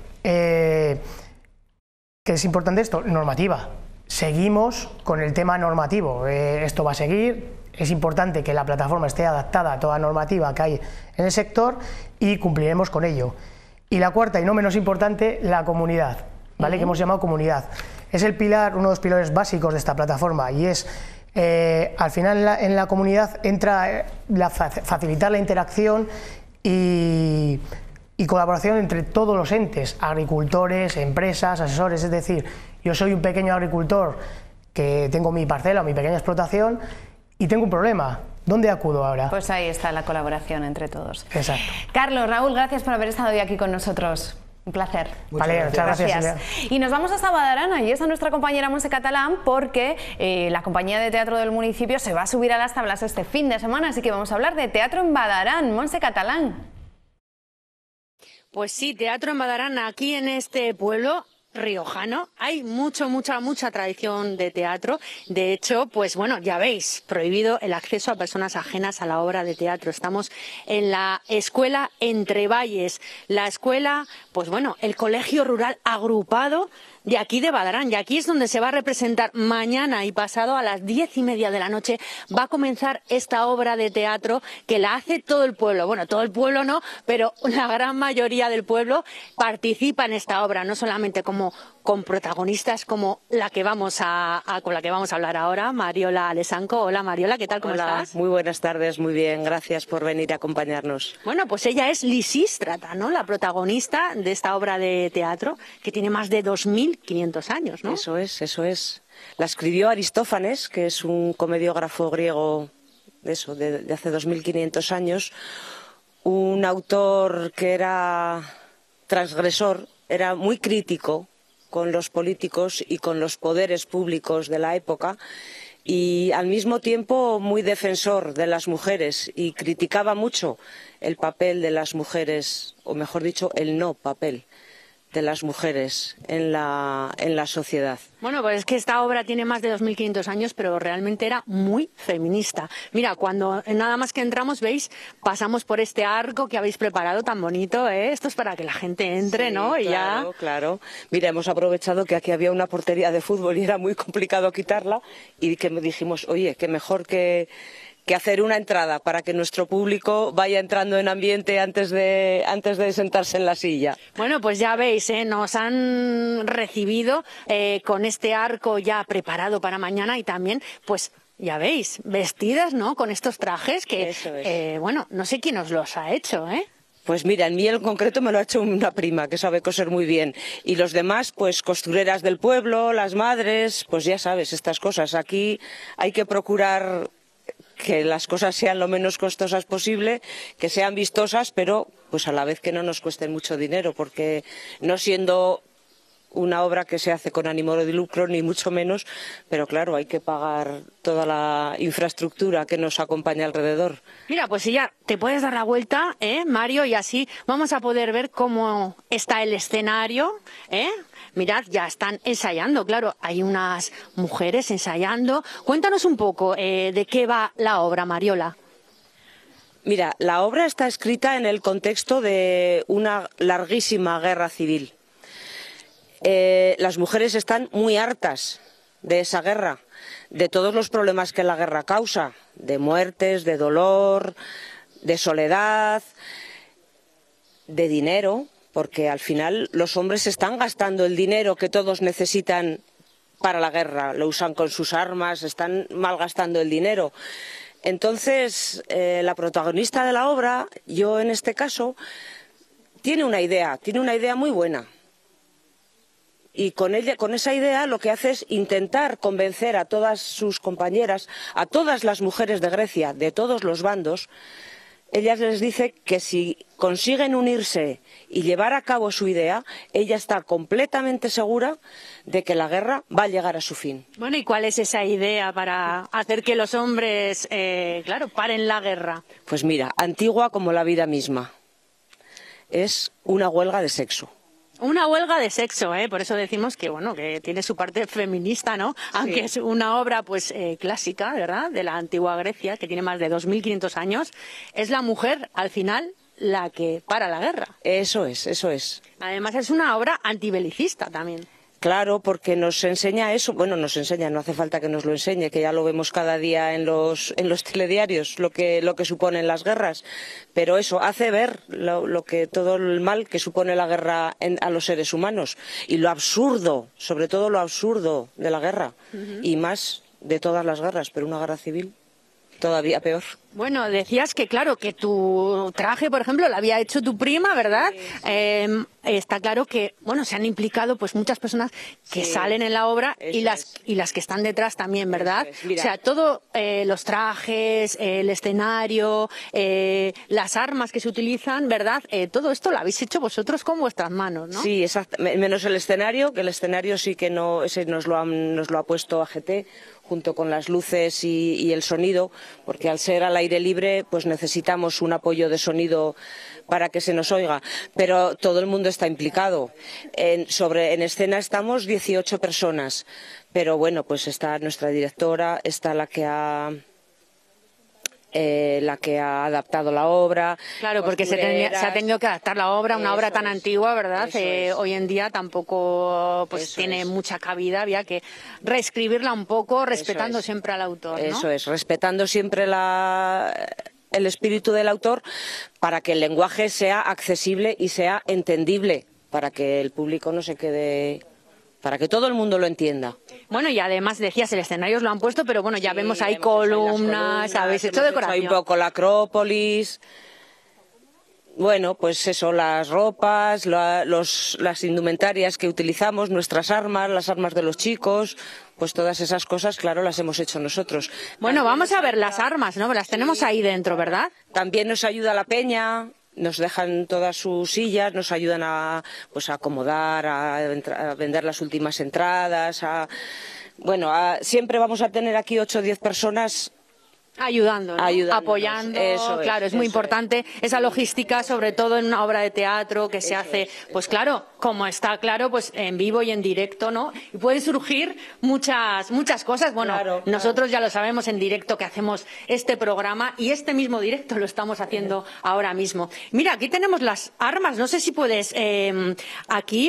¿qué es importante esto? Normativa. Seguimos con el tema normativo, esto va a seguir, es importante que la plataforma esté adaptada a toda normativa que hay en el sector y cumpliremos con ello. Y la cuarta y no menos importante, la comunidad, ¿vale?, que hemos llamado comunidad. Es el pilar, uno de los pilares básicos de esta plataforma y es, al final en la comunidad entra facilitar la interacción y colaboración entre todos los entes, agricultores, empresas, asesores. Es decir, yo soy un pequeño agricultor que tengo mi parcela o mi pequeña explotación y tengo un problema. ¿Dónde acudo ahora? Pues ahí está la colaboración entre todos. Exacto. Carlos, Raúl, gracias por haber estado hoy aquí con nosotros. Un placer. Muchas gracias. Y nos vamos hasta Badarana y es a nuestra compañera Montse Catalán porque la compañía de teatro del municipio se va a subir a las tablas este fin de semana, así que vamos a hablar de teatro en Badarán. Montse Catalán. Pues sí, teatro en Badarana, aquí en este pueblo riojano. Hay mucha tradición de teatro. De hecho, pues bueno, ya veis, prohibido el acceso a personas ajenas a la obra de teatro. Estamos en la escuela Entre Valles. La escuela, pues bueno, el colegio rural agrupado de aquí de Badarán. Y aquí es donde se va a representar mañana y pasado a las 10:30 de la noche. Va a comenzar esta obra de teatro que la hace todo el pueblo. Bueno, todo el pueblo no, pero la gran mayoría del pueblo participa en esta obra, no solamente con protagonistas como la que vamos con la que vamos a hablar ahora, Mariola Alesanco. Hola Mariola, ¿qué tal? ¿Cómo estás? Muy buenas tardes, muy bien, gracias por venir a acompañarnos. Bueno, pues ella es Lisístrata, ¿no?, la protagonista de esta obra de teatro que tiene más de 2500 años, ¿no? Eso es. La escribió Aristófanes, que es un comediógrafo griego de hace 2500 años, un autor que era transgresor, era muy crítico con los políticos y con los poderes públicos de la época y al mismo tiempo muy defensor de las mujeres y criticaba mucho el papel de las mujeres, o mejor dicho, el no papel de las mujeres en la sociedad. Bueno, pues es que esta obra tiene más de 2.500 años, pero realmente era muy feminista. Mira, cuando nada más que entramos, veis, pasamos por este arco que habéis preparado tan bonito, ¿eh? Esto es para que la gente entre, ¿no? Y claro, ya... claro. Mira, hemos aprovechado que aquí había una portería de fútbol y era muy complicado quitarla y que dijimos, oye, qué mejor que hacer una entrada para que nuestro público vaya entrando en ambiente antes de sentarse en la silla. Bueno, pues ya veis, nos han recibido con este arco ya preparado para mañana y también, pues ya veis, vestidas, ¿no? Con estos trajes que, Eso es. Bueno, no sé quién os los ha hecho, ¿eh? Pues mira, en mí en concreto me lo ha hecho una prima que sabe coser muy bien. Y los demás, pues costureras del pueblo, las madres, pues ya sabes, estas cosas. Aquí hay que procurar que las cosas sean lo menos costosas posible, que sean vistosas, pero pues a la vez que no nos cuesten mucho dinero, porque no siendo una obra que se hace con ánimo de lucro, ni mucho menos, pero claro, hay que pagar toda la infraestructura que nos acompaña alrededor. Mira, pues si ya te puedes dar la vuelta, Mario, y así vamos a poder ver cómo está el escenario, Mirad, ya están ensayando, claro, hay unas mujeres ensayando. Cuéntanos un poco de qué va la obra, Mariola. Mira, la obra está escrita en el contexto de una larguísima guerra civil. Las mujeres están muy hartas de esa guerra, de todos los problemas que la guerra causa, de muertes, de dolor, de soledad, de dinero, porque al final los hombres están gastando el dinero que todos necesitan para la guerra, lo usan con sus armas, están malgastando el dinero. Entonces, la protagonista de la obra, yo en este caso, tiene una idea muy buena. Y con esa idea lo que hace es intentar convencer a todas sus compañeras, a todas las mujeres de Grecia, de todos los bandos. Ella les dice que si consiguen unirse y llevar a cabo su idea, ella está completamente segura de que la guerra va a llegar a su fin. Bueno, ¿y cuál es esa idea para hacer que los hombres, paren la guerra? Pues mira, antigua como la vida misma. Es una huelga de sexo. Una huelga de sexo, por eso decimos que bueno, que tiene su parte feminista, ¿no? Aunque sí. Es una obra pues clásica, ¿verdad? De la antigua Grecia, que tiene más de 2.500 años. Es la mujer, al final, la que para la guerra. Eso es, eso es. Además es una obra antibelicista también. Claro, porque nos enseña eso, bueno, nos enseña, no hace falta que nos lo enseñe, que ya lo vemos cada día en los telediarios, lo que suponen las guerras, pero eso hace ver todo el mal que supone la guerra a los seres humanos y lo absurdo, sobre todo lo absurdo de la guerra y más de todas las guerras, pero una guerra civil todavía peor. Bueno, decías que claro, que tu traje, por ejemplo, lo había hecho tu prima, ¿verdad? Sí. Está claro que, bueno, se han implicado pues muchas personas que salen en la obra y las que están detrás también, ¿verdad? O sea, todo, los trajes, el escenario, las armas que se utilizan, ¿verdad? Todo esto lo habéis hecho vosotros con vuestras manos, ¿no? Sí, exacto. Menos el escenario, que el escenario sí que no, ese nos lo ha puesto AGT junto con las luces y el sonido, porque al ser al aire libre pues necesitamos un apoyo de sonido para que se nos oiga, pero todo el mundo está implicado. En escena estamos 18 personas, pero bueno, pues está nuestra directora, está la que ha adaptado la obra. Claro, porque se ha tenido que adaptar la obra, una obra tan antigua, ¿verdad? Hoy en día tampoco pues tiene mucha cabida, había que reescribirla un poco, respetando siempre al autor, ¿no? Eso es, respetando siempre el espíritu del autor para que el lenguaje sea accesible y sea entendible, para que el público no se quede... para que todo el mundo lo entienda. Bueno, y además decías, el escenario os lo han puesto, pero bueno, ya vemos ahí columnas, habéis hecho decoración. Hay un poco la Acrópolis, bueno, pues eso, las ropas, las indumentarias que utilizamos, nuestras armas, las armas de los chicos, pues todas esas cosas, claro, las hemos hecho nosotros. Bueno, vamos a ver las armas, ¿no? Las tenemos ahí dentro, ¿verdad? También nos ayuda la peña. Nos dejan todas sus sillas, nos ayudan a acomodar, a vender las últimas entradas. Siempre vamos a tener aquí 8 o 10 personas ayudando, ¿no? Apoyando, eso claro, es muy importante esa logística, sobre todo en una obra de teatro que se hace, pues claro, como está claro, pues en vivo y en directo, ¿no? Y pueden surgir muchas cosas. Bueno, nosotros ya lo sabemos en directo que hacemos este programa y este mismo directo lo estamos haciendo ahora mismo. Mira, aquí tenemos las armas, no sé si puedes aquí,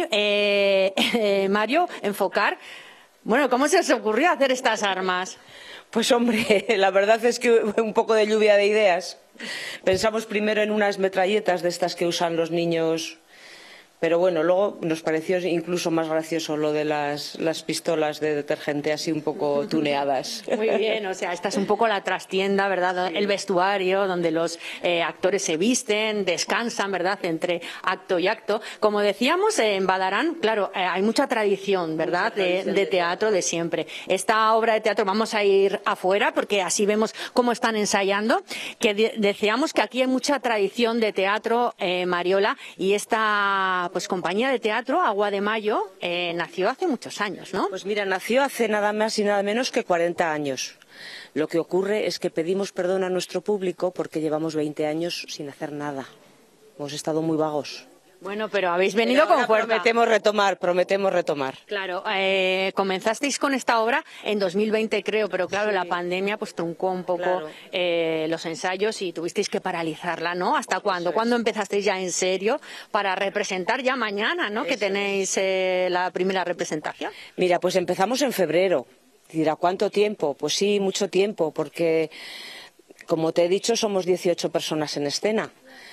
Mario, enfocar. Bueno, ¿cómo se os ocurrió hacer estas armas? Pues hombre, la verdad es que un poco de lluvia de ideas. Pensamos primero en unas metralletas de estas que usan los niños, pero bueno, luego nos pareció incluso más gracioso lo de las pistolas de detergente así un poco tuneadas. Muy bien, o sea, esta es un poco la trastienda, ¿verdad? El vestuario donde los actores se visten, descansan, ¿verdad? Entre acto y acto. Como decíamos, en Badarán, claro, hay mucha tradición, ¿verdad? De teatro de siempre. Esta obra de teatro, vamos a ir afuera porque así vemos cómo están ensayando, que decíamos que aquí hay mucha tradición de teatro, Mariola, y esta pues compañía de teatro, Agua de Mayo, nació hace muchos años, ¿no? Pues mira, nació hace nada más y nada menos que 40 años. Lo que ocurre es que pedimos perdón a nuestro público porque llevamos 20 años sin hacer nada. Hemos estado muy vagos. Bueno, pero habéis venido con fuerza. Prometemos retomar. Claro, comenzasteis con esta obra en 2020 creo, pero claro, la pandemia pues truncó un poco los ensayos y tuvisteis que paralizarla, ¿no? ¿Hasta cuándo? ¿Cuándo empezasteis ya en serio para representar ya mañana, ¿no? Que tenéis la primera representación. Mira, pues empezamos en febrero. Dirá, ¿cuánto tiempo? Pues sí, mucho tiempo, porque como te he dicho, somos 18 personas en escena.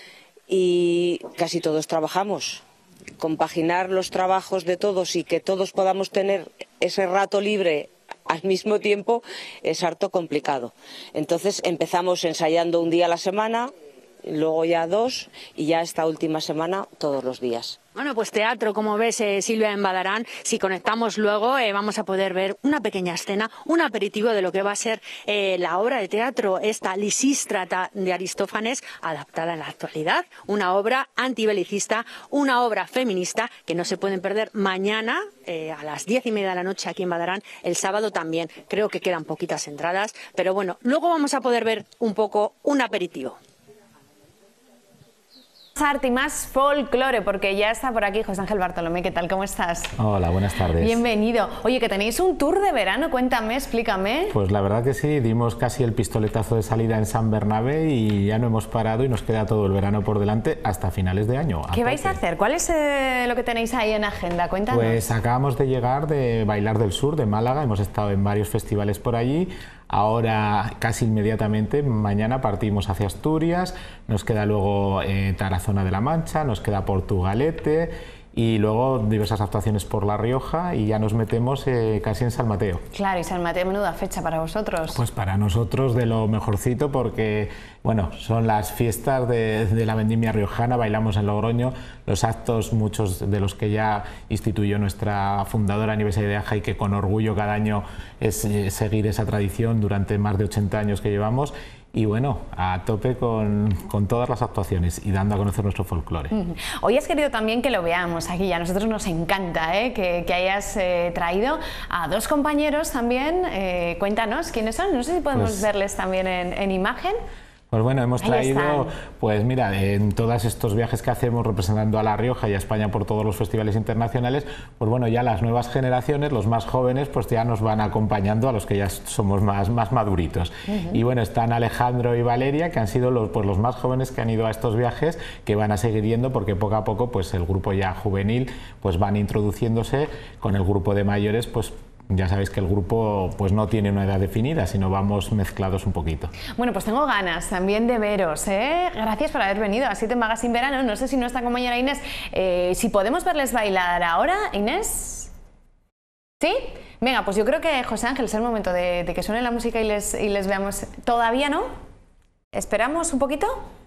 Y casi todos trabajamos. Compaginar los trabajos de todos y que todos podamos tener ese rato libre al mismo tiempo es harto complicado. Entonces empezamos ensayando un día a la semana, luego ya 2 y ya esta última semana todos los días. Bueno, pues teatro, como ves, Silvia, en Badarán. Si conectamos luego vamos a poder ver una pequeña escena, un aperitivo de lo que va a ser la obra de teatro, esta Lisístrata de Aristófanes, adaptada en la actualidad. Una obra antibelicista, una obra feminista que no se pueden perder mañana a las 10:30 de la noche aquí en Badarán. El sábado también. Creo que quedan poquitas entradas, pero bueno, luego vamos a poder ver un poco un aperitivo. Arte y más folclore, porque ya está por aquí José Ángel Bartolomé. ¿Qué tal? ¿Cómo estás? Hola, buenas tardes. Bienvenido. Oye, que tenéis un tour de verano, cuéntame, explícame. Pues la verdad que sí, dimos casi el pistoletazo de salida en San Bernabé y ya no hemos parado y nos queda todo el verano por delante hasta finales de año. ¿Qué vais a hacer? ¿Cuál es lo que tenéis ahí en agenda? Cuéntanos. Pues acabamos de llegar de Bailar del Sur, de Málaga, hemos estado en varios festivales por allí. Ahora, casi inmediatamente, mañana partimos hacia Asturias, nos queda luego Tarazona de la Mancha, nos queda Portugalete y luego diversas actuaciones por La Rioja y ya nos metemos casi en San Mateo. Claro, y San Mateo, menuda fecha para vosotros. Pues para nosotros de lo mejorcito porque, bueno, son las fiestas de la vendimia riojana, bailamos en Logroño, los actos, muchos de los que ya instituyó nuestra fundadora Aniversario de Aja y que con orgullo cada año es seguir esa tradición durante más de 80 años que llevamos. Y bueno, a tope con todas las actuaciones y dando a conocer nuestro folclore. Hoy has querido también que lo veamos aquí, a nosotros nos encanta que hayas traído a 2 compañeros también. Cuéntanos quiénes son, no sé si podemos verles también en imagen. Pues bueno, hemos traído, pues mira, en todos estos viajes que hacemos representando a La Rioja y a España por todos los festivales internacionales, pues bueno, ya las nuevas generaciones, los más jóvenes, pues ya nos van acompañando a los que ya somos más maduritos. Y bueno, están Alejandro y Valeria, que han sido los más jóvenes que han ido a estos viajes, que van a seguir yendo porque poco a poco pues el grupo ya juvenil pues van introduciéndose con el grupo de mayores, pues ya sabéis que el grupo pues no tiene una edad definida, sino vamos mezclados un poquito. Bueno, pues tengo ganas también de veros, ¿eh? Gracias por haber venido a 7 Magazine Verano. No sé si nuestra compañera Inés, si podemos verles bailar ahora, Inés. ¿Sí? Venga, pues yo creo que José Ángel es el momento de que suene la música y les veamos. ¿Todavía no? ¿Esperamos un poquito?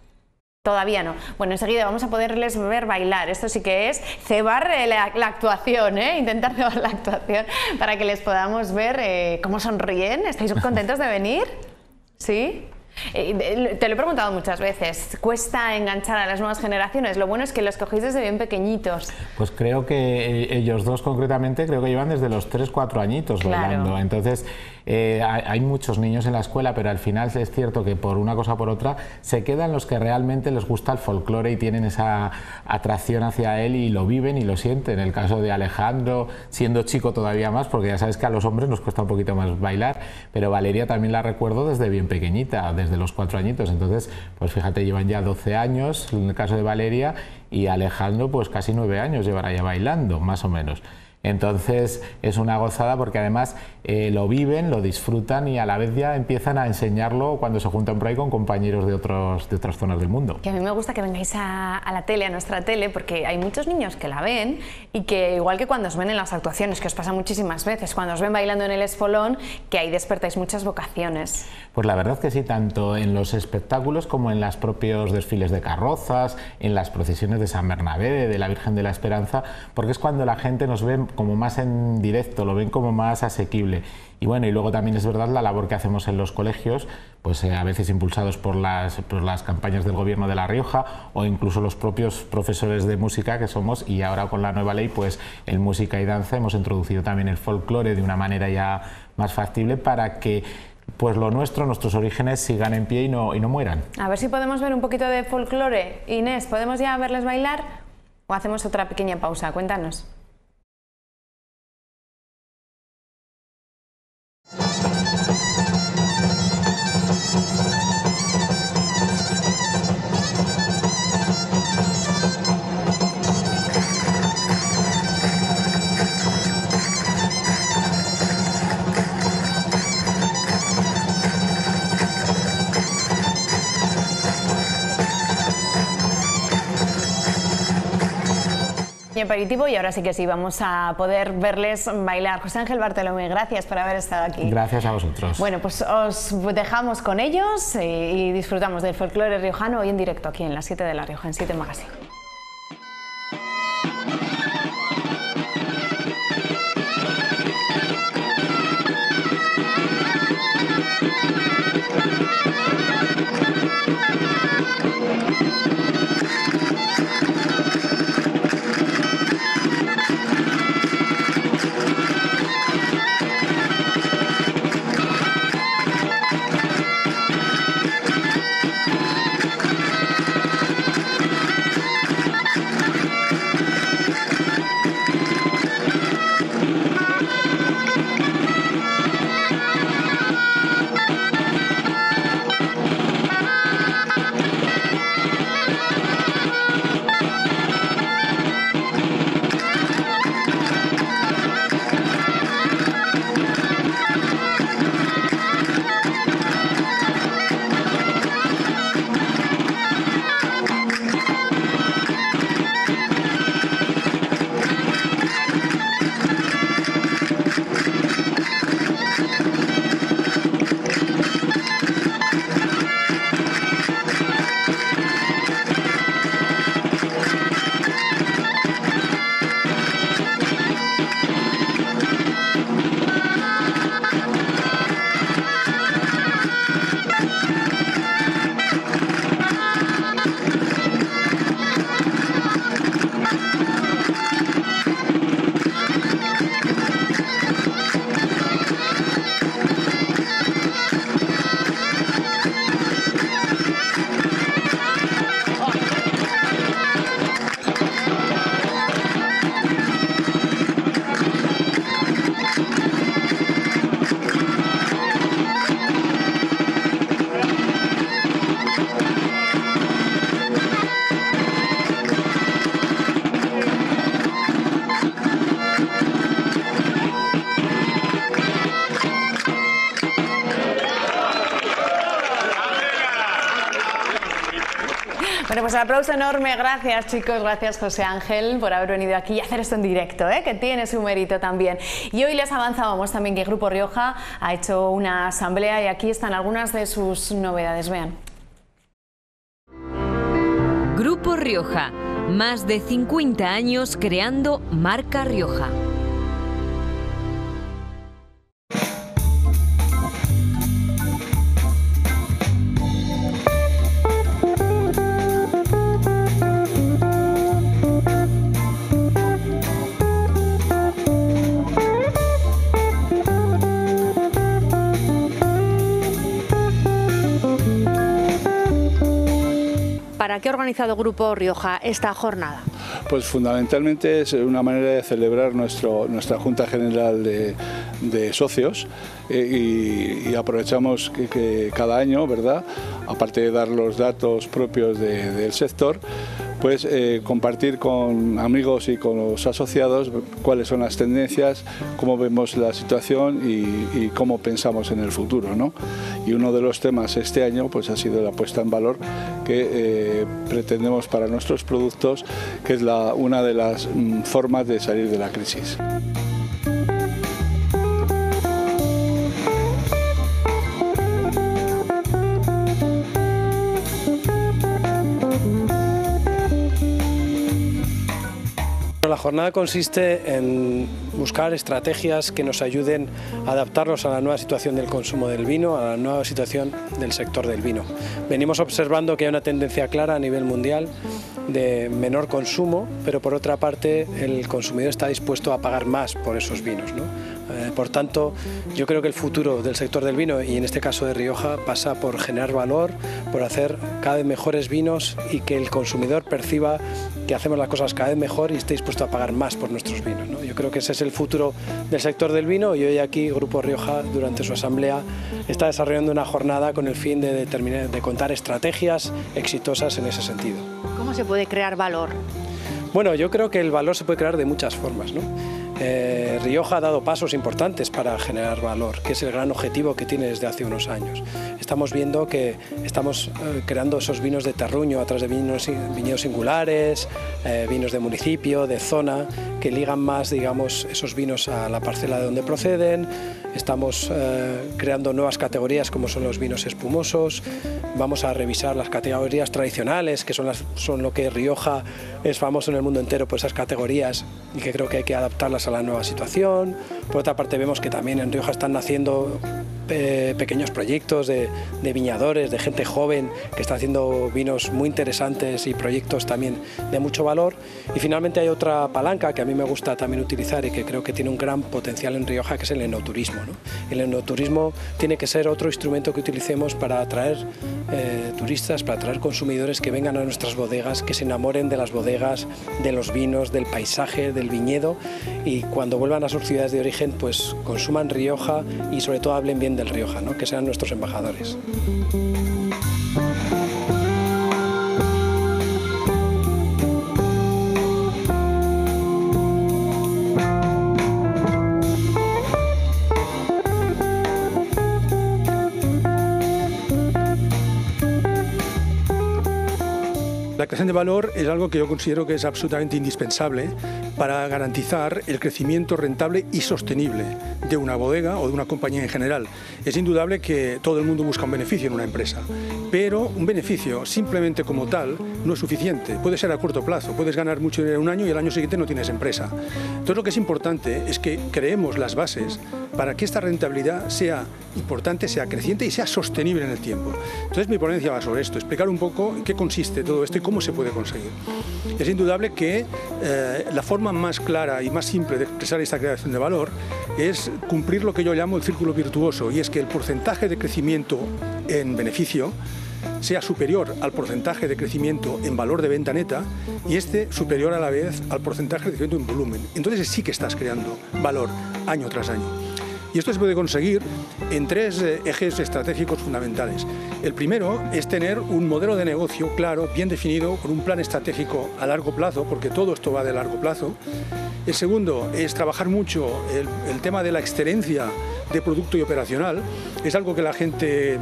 Todavía no. Bueno, enseguida vamos a poderles ver bailar. Esto sí que es cebar la actuación, intentar cebar la actuación para que les podamos ver cómo sonríen. ¿Estáis contentos de venir? ¿Sí? Te lo he preguntado muchas veces, ¿cuesta enganchar a las nuevas generaciones? Lo bueno es que los cogéis desde bien pequeñitos. Pues creo que ellos dos concretamente, creo que llevan desde los 3-4 añitos bailando. Entonces, hay muchos niños en la escuela, pero al final es cierto que por una cosa o por otra se quedan los que realmente les gusta el folclore y tienen esa atracción hacia él y lo viven y lo sienten. En el caso de Alejandro, siendo chico todavía más, porque ya sabes que a los hombres nos cuesta un poquito más bailar, pero Valeria también la recuerdo desde bien pequeñita, desde los 4 añitos. Entonces, pues fíjate, llevan ya 12 años en el caso de Valeria, y Alejandro pues casi 9 años llevará ya bailando, más o menos. Entonces es una gozada porque además lo viven, lo disfrutan y a la vez ya empiezan a enseñarlo cuando se juntan por ahí con compañeros de otras zonas del mundo. Que a mí me gusta que vengáis a la tele, a nuestra tele, porque hay muchos niños que la ven y que igual que cuando os ven en las actuaciones, que os pasa muchísimas veces, cuando os ven bailando en el espolón, que ahí despertáis muchas vocaciones. Pues la verdad que sí, tanto en los espectáculos como en los propios desfiles de carrozas, en las procesiones de San Bernabé, de la Virgen de la Esperanza, porque es cuando la gente nos ve como más en directo, lo ven como más asequible. Y bueno, y luego también es verdad la labor que hacemos en los colegios, pues a veces impulsados por las campañas del Gobierno de La Rioja o incluso los propios profesores de música que somos, y ahora con la nueva ley, pues en música y danza hemos introducido también el folclore de una manera ya más factible para que pues lo nuestro, nuestros orígenes sigan en pie y no mueran. A ver si podemos ver un poquito de folclore. Inés, ¿podemos ya verles bailar o hacemos otra pequeña pausa? Cuéntanos. Aperitivo, y ahora sí que sí, vamos a poder verles bailar. José Ángel Bartolomé, gracias por haber estado aquí. Gracias a vosotros. Bueno, pues os dejamos con ellos y disfrutamos del folclore riojano hoy en directo aquí en las 7 de La Rioja, en 7 Magazine. Bueno, pues un aplauso enorme, gracias chicos, gracias José Ángel por haber venido aquí y hacer esto en directo, que tiene su mérito también. Y hoy les avanzábamos también que Grupo Rioja ha hecho una asamblea y aquí están algunas de sus novedades, vean. Grupo Rioja, más de 50 años creando marca Rioja. ¿Para qué ha organizado Grupo Rioja esta jornada? Pues fundamentalmente es una manera de celebrar nuestra Junta General de Socios y aprovechamos que cada año, ¿verdad?, aparte de dar los datos propios del sector, pues compartir con amigos y con los asociados cuáles son las tendencias, cómo vemos la situación y cómo pensamos en el futuro, ¿no? Y uno de los temas este año pues ha sido la puesta en valor que pretendemos para nuestros productos, que es una de las formas de salir de la crisis. La jornada consiste en buscar estrategias que nos ayuden a adaptarnos a la nueva situación del consumo del vino, a la nueva situación del sector del vino. Venimos observando que hay una tendencia clara a nivel mundial de menor consumo, pero por otra parte el consumidor está dispuesto a pagar más por esos vinos, ¿no? Por tanto, yo creo que el futuro del sector del vino, y en este caso de Rioja, pasa por generar valor, por hacer cada vez mejores vinos y que el consumidor perciba que hacemos las cosas cada vez mejor y esté dispuesto a pagar más por nuestros vinos, ¿no? Yo creo que ese es el futuro del sector del vino y hoy aquí Grupo Rioja, durante su asamblea, está desarrollando una jornada con el fin de contar estrategias exitosas en ese sentido. ¿Cómo se puede crear valor? Bueno, yo creo que el valor se puede crear de muchas formas, ¿no? Rioja ha dado pasos importantes para generar valor, que es el gran objetivo que tiene desde hace unos años. Estamos viendo que estamos creando esos vinos de terruño a través de viñedos singulares, vinos de municipio, de zona, que ligan más, digamos, esos vinos a la parcela de donde proceden. Estamos creando nuevas categorías como son los vinos espumosos. Vamos a revisar las categorías tradicionales, que son lo que Rioja es famoso en el mundo entero por esas categorías y que creo que hay que adaptarlas a la nueva situación. Por otra parte, vemos que también en Rioja están naciendo pequeños proyectos de viñadores, de gente joven que está haciendo vinos muy interesantes y proyectos también de mucho valor. Y finalmente hay otra palanca que a mí me gusta también utilizar y que creo que tiene un gran potencial en Rioja, que es el enoturismo, ¿no? El enoturismo tiene que ser otro instrumento que utilicemos para atraer turistas, para atraer consumidores que vengan a nuestras bodegas, que se enamoren de las bodegas, de los vinos, del paisaje, del viñedo, y cuando vuelvan a sus ciudades de origen pues consuman Rioja y sobre todo hablen bien del Rioja, ¿no? Que sean nuestros embajadores. La creación de valor es algo que yo considero que es absolutamente indispensable para garantizar el crecimiento rentable y sostenible de una bodega o de una compañía en general. Es indudable que todo el mundo busca un beneficio en una empresa, pero un beneficio simplemente como tal no es suficiente. Puede ser a corto plazo, puedes ganar mucho dinero un año y el año siguiente no tienes empresa. Entonces lo que es importante es que creemos las bases para que esta rentabilidad sea importante, sea creciente y sea sostenible en el tiempo. Entonces mi ponencia va sobre esto, explicar un poco en qué consiste todo esto y cómo se puede conseguir. Es indudable que la forma más clara y más simple de expresar esta creación de valor es cumplir lo que yo llamo el círculo virtuoso, y es que el porcentaje de crecimiento en beneficio sea superior al porcentaje de crecimiento en valor de venta neta y este superior a la vez al porcentaje de crecimiento en volumen. Entonces sí que estás creando valor año tras año. Y esto se puede conseguir en tres ejes estratégicos fundamentales. El primero es tener un modelo de negocio claro, bien definido, con un plan estratégico a largo plazo, porque todo esto va de largo plazo. El segundo es trabajar mucho el tema de la excelencia de producto y operacional. Es algo que la gente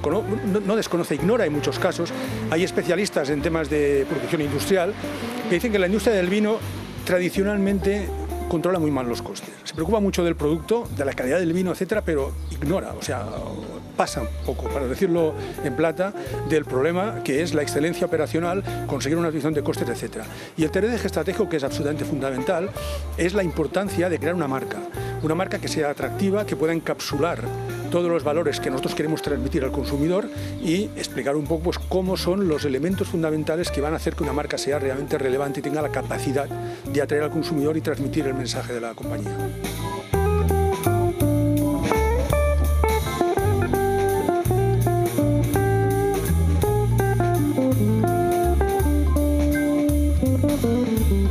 no desconoce, ignora en muchos casos. Hay especialistas en temas de producción industrial que dicen que la industria del vino tradicionalmente controla muy mal los costes. Se preocupa mucho del producto, de la calidad del vino, etcétera, pero ignora, o sea, pasa un poco, para decirlo en plata, del problema que es la excelencia operacional, conseguir una reducción de costes, etcétera. Y el tercer eje estratégico, que es absolutamente fundamental, es la importancia de crear una marca que sea atractiva, que pueda encapsular todos los valores que nosotros queremos transmitir al consumidor y explicar un poco pues, cómo son los elementos fundamentales que van a hacer que una marca sea realmente relevante y tenga la capacidad de atraer al consumidor y transmitir el mensaje de la compañía.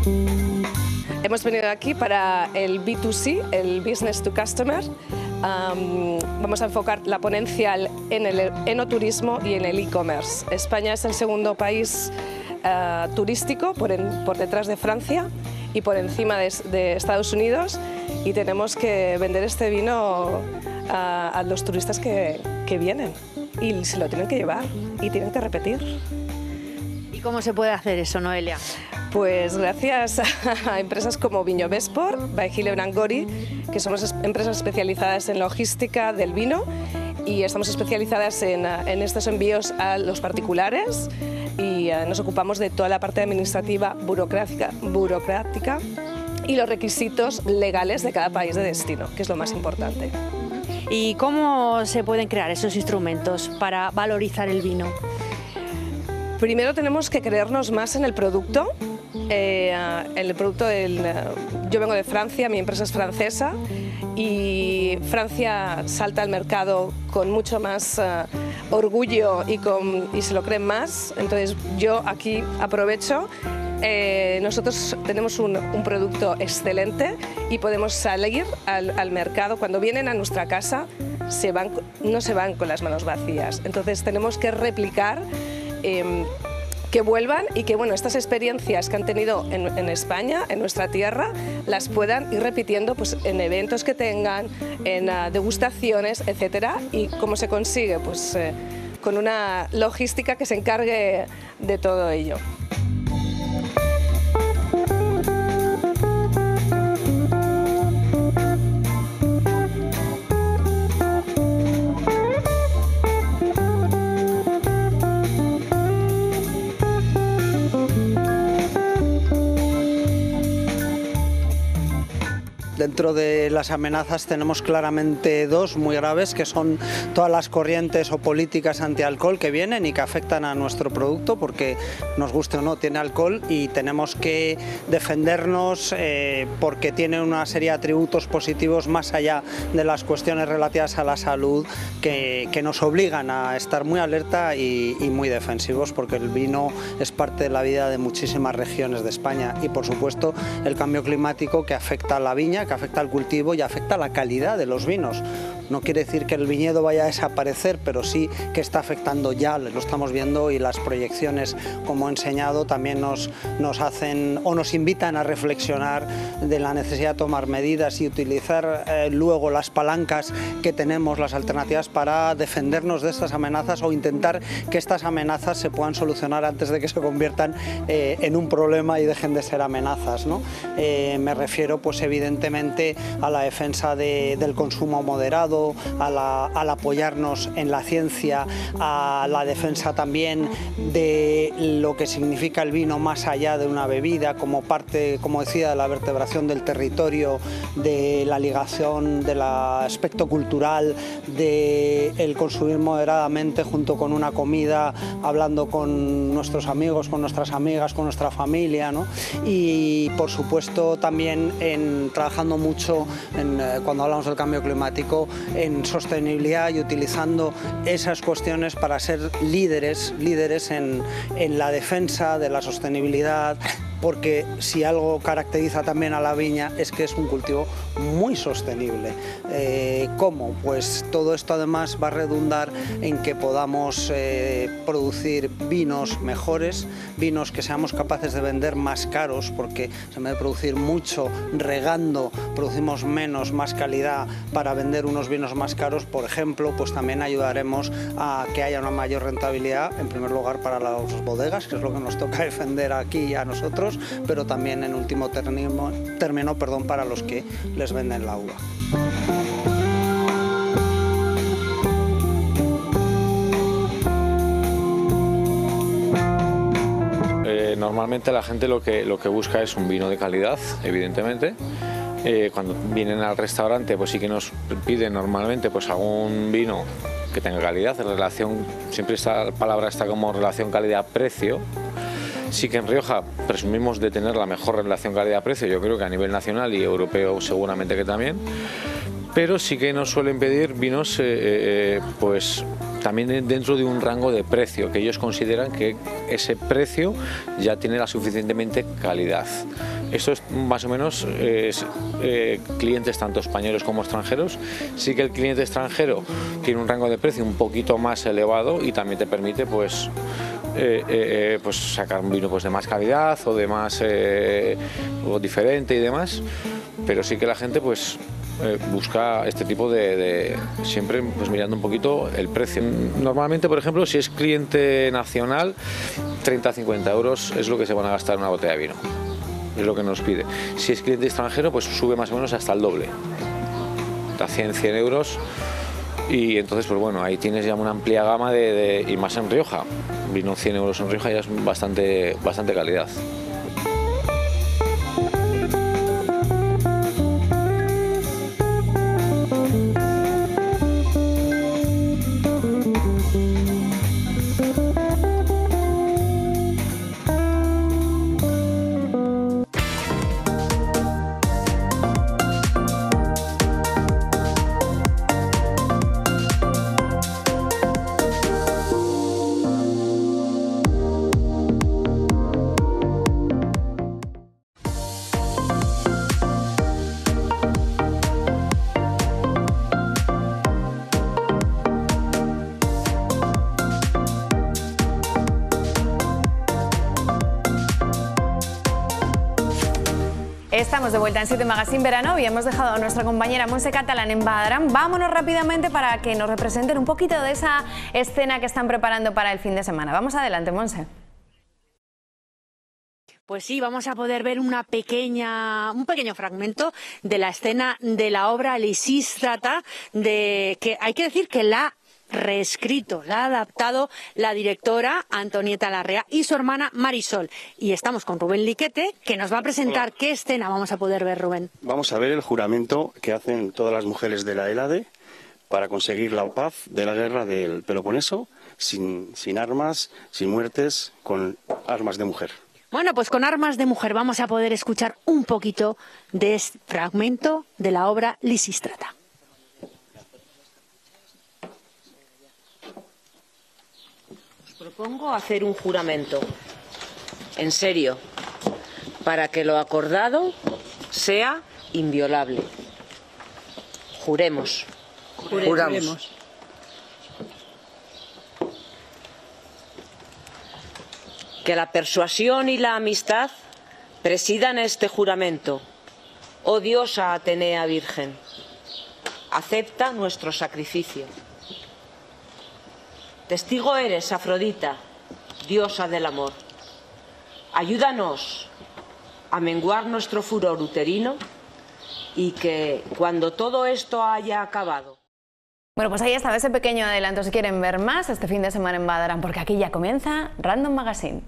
Hemos venido aquí para el B2C, el Business to Customer. Vamos a enfocar la ponencia en el enoturismo y en el e-commerce. España es el segundo país turístico por detrás de Francia y por encima de Estados Unidos, y tenemos que vender este vino a los turistas que vienen, y se lo tienen que llevar y tienen que repetir. ¿Y cómo se puede hacer eso, Noelia? Pues gracias a empresas como Viño Vesport, by Gile Brangori, que somos empresas especializadas en logística del vino, y estamos especializadas en estos envíos a los particulares, y nos ocupamos de toda la parte administrativa burocrática y los requisitos legales de cada país de destino, que es lo más importante. ¿Y cómo se pueden crear esos instrumentos para valorizar el vino? Primero tenemos que creernos más en el producto. Yo vengo de Francia, mi empresa es francesa, y Francia salta al mercado con mucho más orgullo y se lo creen más. Entonces yo aquí aprovecho. Nosotros tenemos un producto excelente y podemos salir al mercado. Cuando vienen a nuestra casa no se van con las manos vacías. Entonces tenemos que replicar, que vuelvan, y que estas experiencias que han tenido en España, en nuestra tierra, las puedan ir repitiendo pues, en eventos que tengan, en degustaciones, etcétera. ¿Y cómo se consigue? Pues con una logística que se encargue de todo ello. Dentro de las amenazas tenemos claramente dos muy graves, que son todas las corrientes o políticas antialcohol que vienen y que afectan a nuestro producto, porque nos guste o no tiene alcohol, y tenemos que defendernos porque tiene una serie de atributos positivos más allá de las cuestiones relativas a la salud que nos obligan a estar muy alerta y muy defensivos, porque el vino es parte de la vida de muchísimas regiones de España, y por supuesto el cambio climático que afecta a la viña, que afecta al cultivo y afecta a la calidad de los vinos. No quiere decir que el viñedo vaya a desaparecer, pero sí que está afectando ya, lo estamos viendo, y las proyecciones, como he enseñado, también nos hacen o nos invitan a reflexionar de la necesidad de tomar medidas y utilizar luego las palancas que tenemos, las alternativas, para defendernos de estas amenazas o intentar que estas amenazas se puedan solucionar antes de que se conviertan en un problema y dejen de ser amenazas, ¿no? Me refiero pues evidentemente a la defensa del consumo moderado, al apoyarnos en la ciencia, a la defensa también de lo que significa el vino más allá de una bebida, como parte, como decía, de la vertebración del territorio, de la ligación del aspecto cultural, del consumir moderadamente junto con una comida, hablando con nuestros amigos, con nuestras amigas, con nuestra familia, ¿no? Y por supuesto también trabajando mucho cuando hablamos del cambio climático, en sostenibilidad y utilizando esas cuestiones para ser líderes en la defensa de la sostenibilidad, porque si algo caracteriza también a la viña es que es un cultivo muy sostenible. ¿Cómo? Pues todo esto además va a redundar en que podamos producir vinos mejores, vinos que seamos capaces de vender más caros, porque en vez de producir mucho regando, producimos menos, más calidad para vender unos vinos más caros, por ejemplo. Pues también ayudaremos a que haya una mayor rentabilidad, en primer lugar para las bodegas, que es lo que nos toca defender aquí a nosotros, pero también en último término, para los que les venden la uva. Normalmente la gente lo que busca es un vino de calidad, evidentemente. Cuando vienen al restaurante, pues sí que nos piden normalmente pues algún vino que tenga calidad. En relación, siempre esta palabra está como relación calidad-precio. Sí que en Rioja presumimos de tener la mejor relación calidad-precio, yo creo que a nivel nacional y europeo seguramente que también, pero sí que nos suelen pedir vinos pues también dentro de un rango de precio, que ellos consideran que ese precio ya tiene la suficientemente calidad. Esto es más o menos clientes tanto españoles como extranjeros. Sí que el cliente extranjero tiene un rango de precio un poquito más elevado y también te permite pues sacar un vino pues de más calidad o de más o diferente y demás, pero sí que la gente pues busca este tipo de siempre pues mirando un poquito el precio. Normalmente, por ejemplo, si es cliente nacional, 30-50 euros es lo que se van a gastar en una botella de vino, es lo que nos pide. Si es cliente extranjero, pues sube más o menos hasta el doble, hasta 100 euros. Y entonces, pues bueno, ahí tienes ya una amplia gama y más en Rioja. Vino 100 euros en Rioja ya es bastante calidad. Estamos de vuelta en 7 Magazine Verano y hemos dejado a nuestra compañera Montse Catalán en Badarán. Vámonos rápidamente para que nos representen un poquito de esa escena que están preparando para el fin de semana. Vamos adelante, Montse. Pues sí, vamos a poder ver un pequeño fragmento de la escena de la obra Lisístrata, que hay que decir que la reescrito, la ha adaptado la directora Antonieta Larrea y su hermana Marisol. Y estamos con Rubén Liquete, que nos va a presentar qué escena vamos a poder ver, Rubén. Vamos a ver el juramento que hacen todas las mujeres de la Hélade para conseguir la paz de la guerra del Peloponeso, sin armas, sin muertes, con armas de mujer. Bueno, pues con armas de mujer vamos a poder escuchar un poquito de este fragmento de la obra Lisístrata. Propongo hacer un juramento, en serio, para que lo acordado sea inviolable. Juremos. Juramos. Que la persuasión y la amistad presidan este juramento. Oh diosa Atenea Virgen, acepta nuestro sacrificio. Testigo eres, Afrodita, diosa del amor. Ayúdanos a menguar nuestro furor uterino y que cuando todo esto haya acabado. Bueno, pues ahí estaba ese pequeño adelanto. Si quieren ver más este fin de semana en Badarán, porque aquí ya comienza Random Magazine.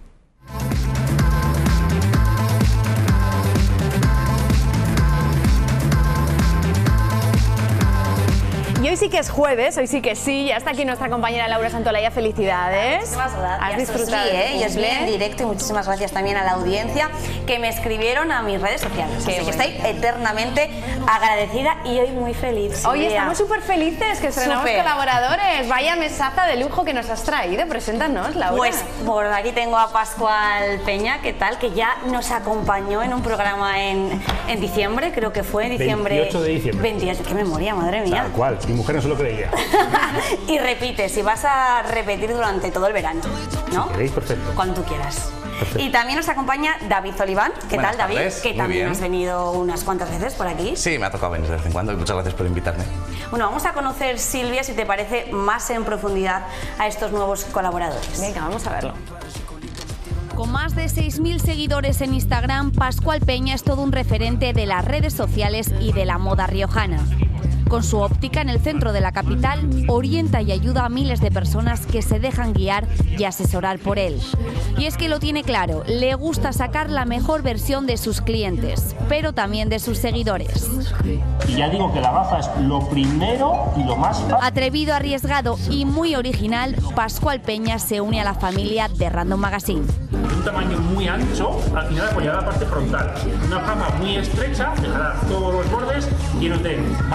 Y hoy sí que es jueves, hoy sí que sí, ya está aquí nuestra compañera Laura Santolaya, felicidades. Muchísimas gracias. ¿Has disfrutado? Sí, yo estoy en directo y muchísimas gracias también a la audiencia que me escribieron a mis redes sociales. Así que estoy eternamente agradecida y hoy muy feliz. Hoy estamos súper felices que estrenamos colaboradores. Vaya mesaza de lujo que nos has traído. Preséntanos, Laura. Pues por aquí tengo a Pascual Peña, ¿qué tal? Que ya nos acompañó en un programa en diciembre, creo que fue en diciembre. 28 de diciembre. 28, qué memoria, madre mía. Tal cual. Mi mujer no se lo creía. Y repites, y vas a repetir durante todo el verano, ¿no? ¿Queréis? Perfecto. Cuando tú quieras. Perfecto. Y también nos acompaña David Oliván. ¿Qué Buenas tal, David? tardes. Que Muy también bien. has venido unas cuantas veces por aquí. Sí, me ha tocado venir de vez en cuando y muchas gracias por invitarme. Bueno, vamos a conocer, Silvia, si te parece, más en profundidad a estos nuevos colaboradores. Venga, vamos a verlo. Con más de 6.000 seguidores en Instagram, Pascual Peña es todo un referente de las redes sociales y de la moda riojana. Con su óptica en el centro de la capital, orienta y ayuda a miles de personas que se dejan guiar y asesorar por él. Y es que lo tiene claro, le gusta sacar la mejor versión de sus clientes, pero también de sus seguidores. Y ya digo que la gafa es lo primero y lo más fácil. Atrevido, arriesgado y muy original, Pascual Peña se une a la familia de Random Magazine. Un tamaño muy ancho, al final apoyará la parte frontal. Una fama muy estrecha, dejará todos los bordes llenos de marca de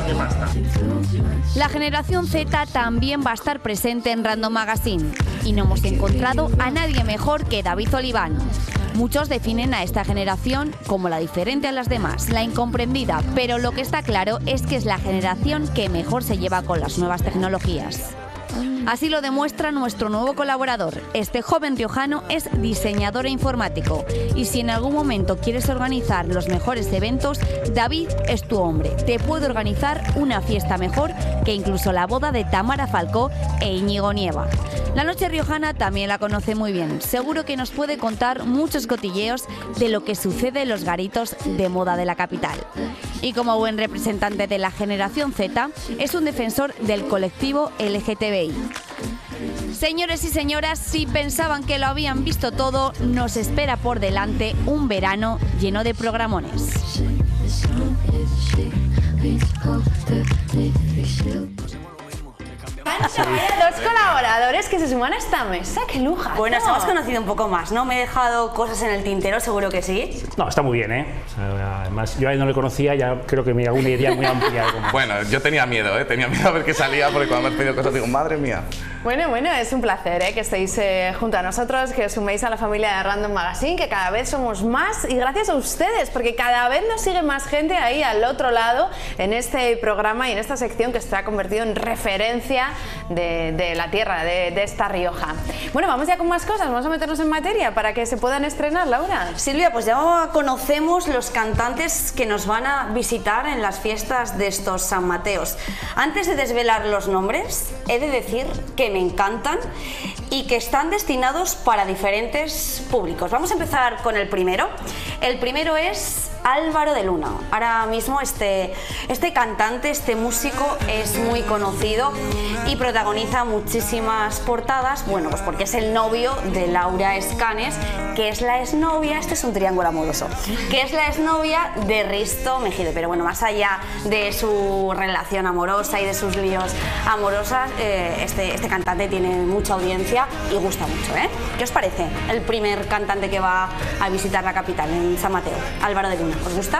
¿Qué pasa? La generación Z también va a estar presente en Random Magazine y no hemos encontrado a nadie mejor que David Oliván. Muchos definen a esta generación como la diferente a las demás, la incomprendida, pero lo que está claro es que es la generación que mejor se lleva con las nuevas tecnologías. Así lo demuestra nuestro nuevo colaborador. Este joven riojano es diseñador e informático y si en algún momento quieres organizar los mejores eventos, David es tu hombre. Te puede organizar una fiesta mejor que incluso la boda de Tamara Falcó e Íñigo Nieva. La noche riojana también la conoce muy bien. Seguro que nos puede contar muchos cotilleos de lo que sucede en los garitos de moda de la capital. Y como buen representante de la generación Z, es un defensor del colectivo LGTBI. Señores y señoras, si pensaban que lo habían visto todo, nos espera por delante un verano lleno de programones. Dos colaboradores que se suman a esta mesa, qué luja. Bueno, nos hemos conocido un poco más, ¿no? Me he dejado cosas en el tintero, seguro que sí. No, está muy bien, ¿eh? O sea, además, yo a él no le conocía, ya creo que me hago una idea muy amplia. Bueno, yo tenía miedo, ¿eh? Tenía miedo a ver qué salía, porque cuando me has pedido cosas digo, madre mía. Bueno, es un placer que estéis junto a nosotros, que os suméis a la familia de Random Magazine, que cada vez somos más y gracias a ustedes, porque cada vez nos sigue más gente ahí al otro lado en este programa y en esta sección que se ha convertido en referencia de la tierra, de esta Rioja. Bueno, vamos ya con más cosas, vamos a meternos en materia para que se puedan estrenar, Laura. Silvia, pues ya conocemos los cantantes que nos van a visitar en las fiestas de estos San Mateos. Antes de desvelar los nombres, he de decir que me encantan y que están destinados para diferentes públicos. Vamos a empezar con el primero. El primero es Álvaro de Luna. Ahora mismo este cantante, este músico es muy conocido y protagoniza muchísimas portadas, bueno, pues porque es el novio de Laura Escanes, que es la exnovia, este es un triángulo amoroso, que es la exnovia de Risto Mejide. Pero bueno, más allá de su relación amorosa y de sus líos amorosos, este cantante tiene mucha audiencia y gusta mucho, ¿eh? ¿Qué os parece el primer cantante que va a visitar la capital en San Mateo? Álvaro de Luna. ¿Os gusta?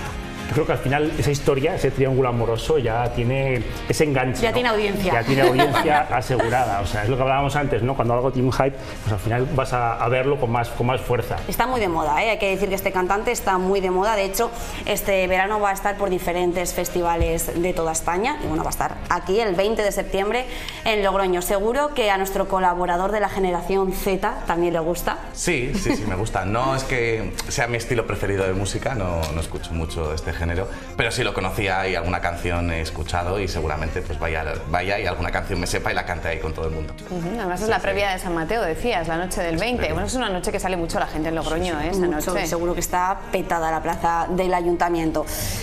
Yo creo que al final esa historia, ese triángulo amoroso ya tiene ese enganche. Ya, ¿no? Tiene audiencia. Ya tiene audiencia asegurada. O sea, es lo que hablábamos antes, ¿no? Cuando algo tiene un hype, pues al final vas a verlo con más fuerza. Está muy de moda, ¿eh? Hay que decir que este cantante está muy de moda. De hecho, este verano va a estar por diferentes festivales de toda España. Y bueno, va a estar aquí el 20 de septiembre en Logroño. Seguro que a nuestro colaborador de la generación Z también le gusta. Sí, me gusta. No es que sea mi estilo preferido de música, no escucho mucho este género, pero sí lo conocía y alguna canción he escuchado y seguramente pues vaya y alguna canción me sepa y la cante ahí con todo el mundo. Además es la previa de San Mateo, decías, la noche del 20. Bueno, es una noche que sale mucho la gente en Logroño, esa noche. Seguro que está petada la plaza del ayuntamiento.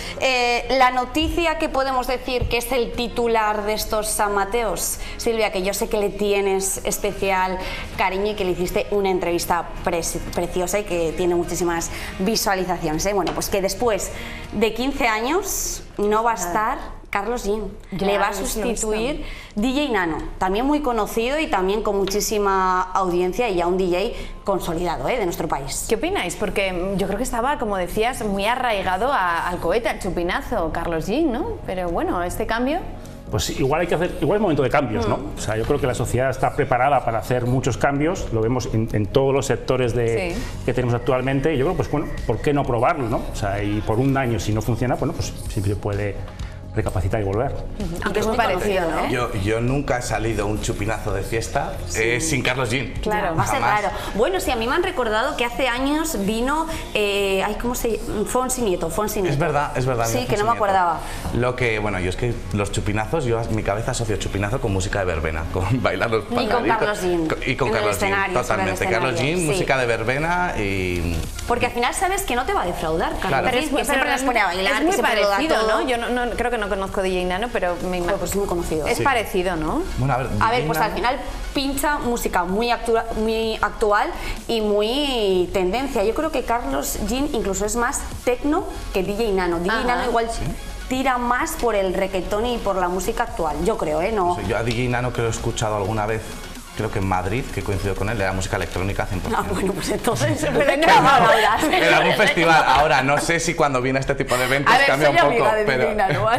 La noticia que podemos decir que es el titular de estos San Mateos, Silvia, que yo sé que le tienes especial cariño y que le hiciste una entrevista preciosa y que tiene muchísimas visualizaciones, ¿eh? Bueno, pues que después de 15 años no va a estar Carlos Jean, le va a sustituir DJ Nano, también muy conocido y también con muchísima audiencia y ya un DJ consolidado, de nuestro país. ¿Qué opináis? Porque yo creo que estaba, como decías, muy arraigado al cohete, al chupinazo, Carlos Jean, ¿no? Pero bueno, este cambio... Pues igual es momento de cambios, ¿no? O sea, yo creo que la sociedad está preparada para hacer muchos cambios, lo vemos en todos los sectores que tenemos actualmente, y yo creo, pues bueno, ¿por qué no probarlo, no? O sea, y por un año si no funciona, bueno, pues siempre puede recapacitar y volver. Aunque es muy parecido, ¿no? Yo nunca he salido un chupinazo de fiesta sin Carlos Jean. Claro, va a ser raro. Bueno, sí, a mí me han recordado que hace años vino, ¿cómo se llama? Fonsi Nieto. Es verdad. Sí, que no me acordaba. Lo que, bueno, yo es que los chupinazos, yo mi cabeza asocio chupinazo con música de verbena, con bailar los pañalitos. Y con Carlos Jean. Y con Carlos Jean, totalmente. Carlos Jean, música de verbena y... Porque al final sabes que no te va a defraudar, Carlos Jean, que siempre nos pone a bailar. Es muy parecido, ¿no? Yo no creo que no conozco DJ Nano, pero me imagino. Pues muy conocido. Es parecido, ¿no? Bueno, a ver, pues al final pincha música muy actual y muy tendencia. Yo creo que Carlos Jean incluso es más tecno que DJ Nano. DJ Nano igual tira más por el reggaetón y por la música actual, yo creo, ¿no? Yo a DJ Nano que lo he escuchado alguna vez creo que en Madrid, que coincidió con él, era música electrónica 100%. Ah, bueno, pues entonces se en algún festival. Ahora, no sé si cuando viene este tipo de eventos cambia un poco, pero...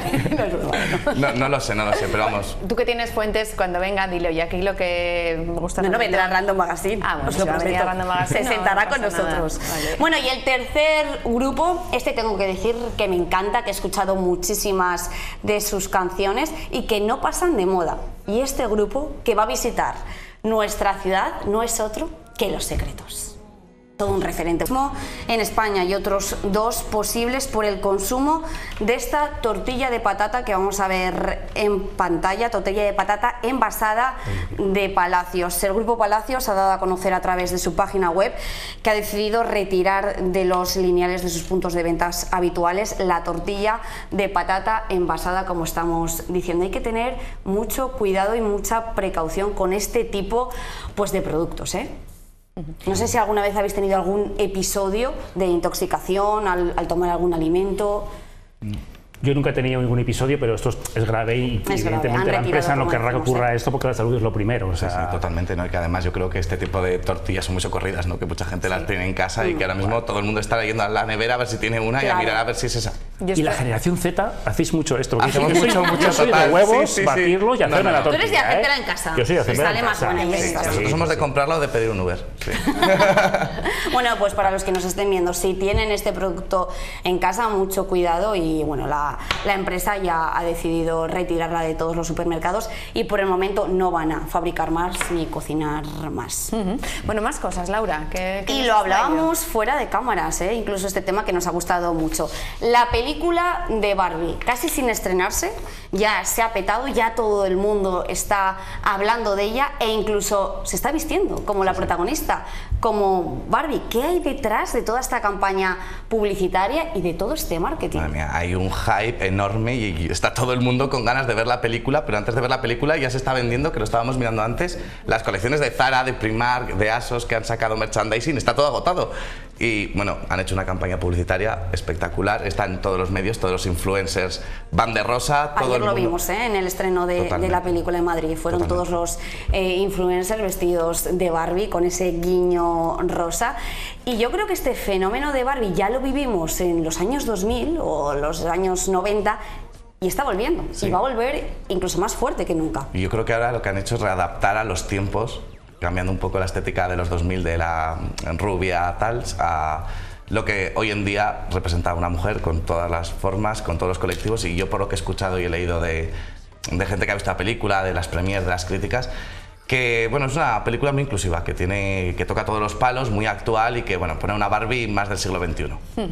No lo sé, pero vamos. Tú que tienes fuentes, cuando venga, dile, oye, aquí lo que me gusta... No vendrá a Random Magazine. Ah, bueno, os lo prometo. Random Magazine, se sentará con nosotros. Vale. Bueno, y el tercer grupo, este tengo que decir que me encanta, que he escuchado muchísimas de sus canciones y que no pasan de moda. Y este grupo que va a visitar nuestra ciudad no es otro que Los Secretos. Todo un referente en España y otros dos posibles por el consumo de esta tortilla de patata que vamos a ver en pantalla, tortilla de patata envasada de Palacios. El grupo Palacios ha dado a conocer a través de su página web que ha decidido retirar de los lineales de sus puntos de ventas habituales la tortilla de patata envasada, como estamos diciendo. Hay que tener mucho cuidado y mucha precaución con este tipo pues, de productos, ¿eh? No sé si alguna vez habéis tenido algún episodio de intoxicación al tomar algún alimento. Yo nunca he tenido ningún episodio, pero esto es grave y evidentemente la empresa no querrá que ocurra esto porque la salud es lo primero. O sea... sí, totalmente, ¿no? Y que además yo creo que este tipo de tortillas son muy socorridas, ¿no? Que mucha gente las tiene en casa y que ahora mismo todo el mundo está yendo a la nevera a ver si tiene una y a mirar a ver si es esa. Y la generación Z, hacéis mucho esto. Hacemos mucho soy de huevos, batirlos y hacerme la tortilla. Tú eres de hacértela en casa. Yo soy de hacérmela en casa. Nosotros somos de comprarlo o de pedir un Uber. Sí. Bueno, pues para los que nos estén viendo, si tienen este producto en casa, mucho cuidado y bueno, la empresa ya ha decidido retirarla de todos los supermercados y por el momento no van a fabricar más ni cocinar más. Bueno, más cosas, Laura. Y lo hablábamos fuera de cámaras, incluso este tema que nos ha gustado mucho. La película de Barbie, casi sin estrenarse, ya se ha petado, ya todo el mundo está hablando de ella e incluso se está vistiendo como la protagonista, como Barbie. ¿Qué hay detrás de toda esta campaña publicitaria y de todo este marketing? Madre mía, hay un hype enorme y está todo el mundo con ganas de ver la película, pero antes de ver la película ya se está vendiendo, que lo estábamos mirando antes, las colecciones de Zara, de Primark, de ASOS que han sacado merchandising, está todo agotado. Y bueno, han hecho una campaña publicitaria espectacular, está en todos los medios, todos los influencers van de rosa, todo Ayer el mundo. Lo vimos en el estreno de la película en Madrid, fueron todos los influencers vestidos de Barbie con ese guiño rosa. Y yo creo que este fenómeno de Barbie ya lo vivimos en los años 2000 o los años 90 y está volviendo, y va a volver incluso más fuerte que nunca. Y yo creo que ahora lo que han hecho es readaptar a los tiempos, cambiando un poco la estética de los 2000 de la rubia tal, a lo que hoy en día representa a una mujer con todas las formas, con todos los colectivos. Y yo por lo que he escuchado y he leído de gente que ha visto la película, de las premiers, de las críticas, que bueno, es una película muy inclusiva, que toca todos los palos, muy actual y que bueno, pone una Barbie más del siglo XXI.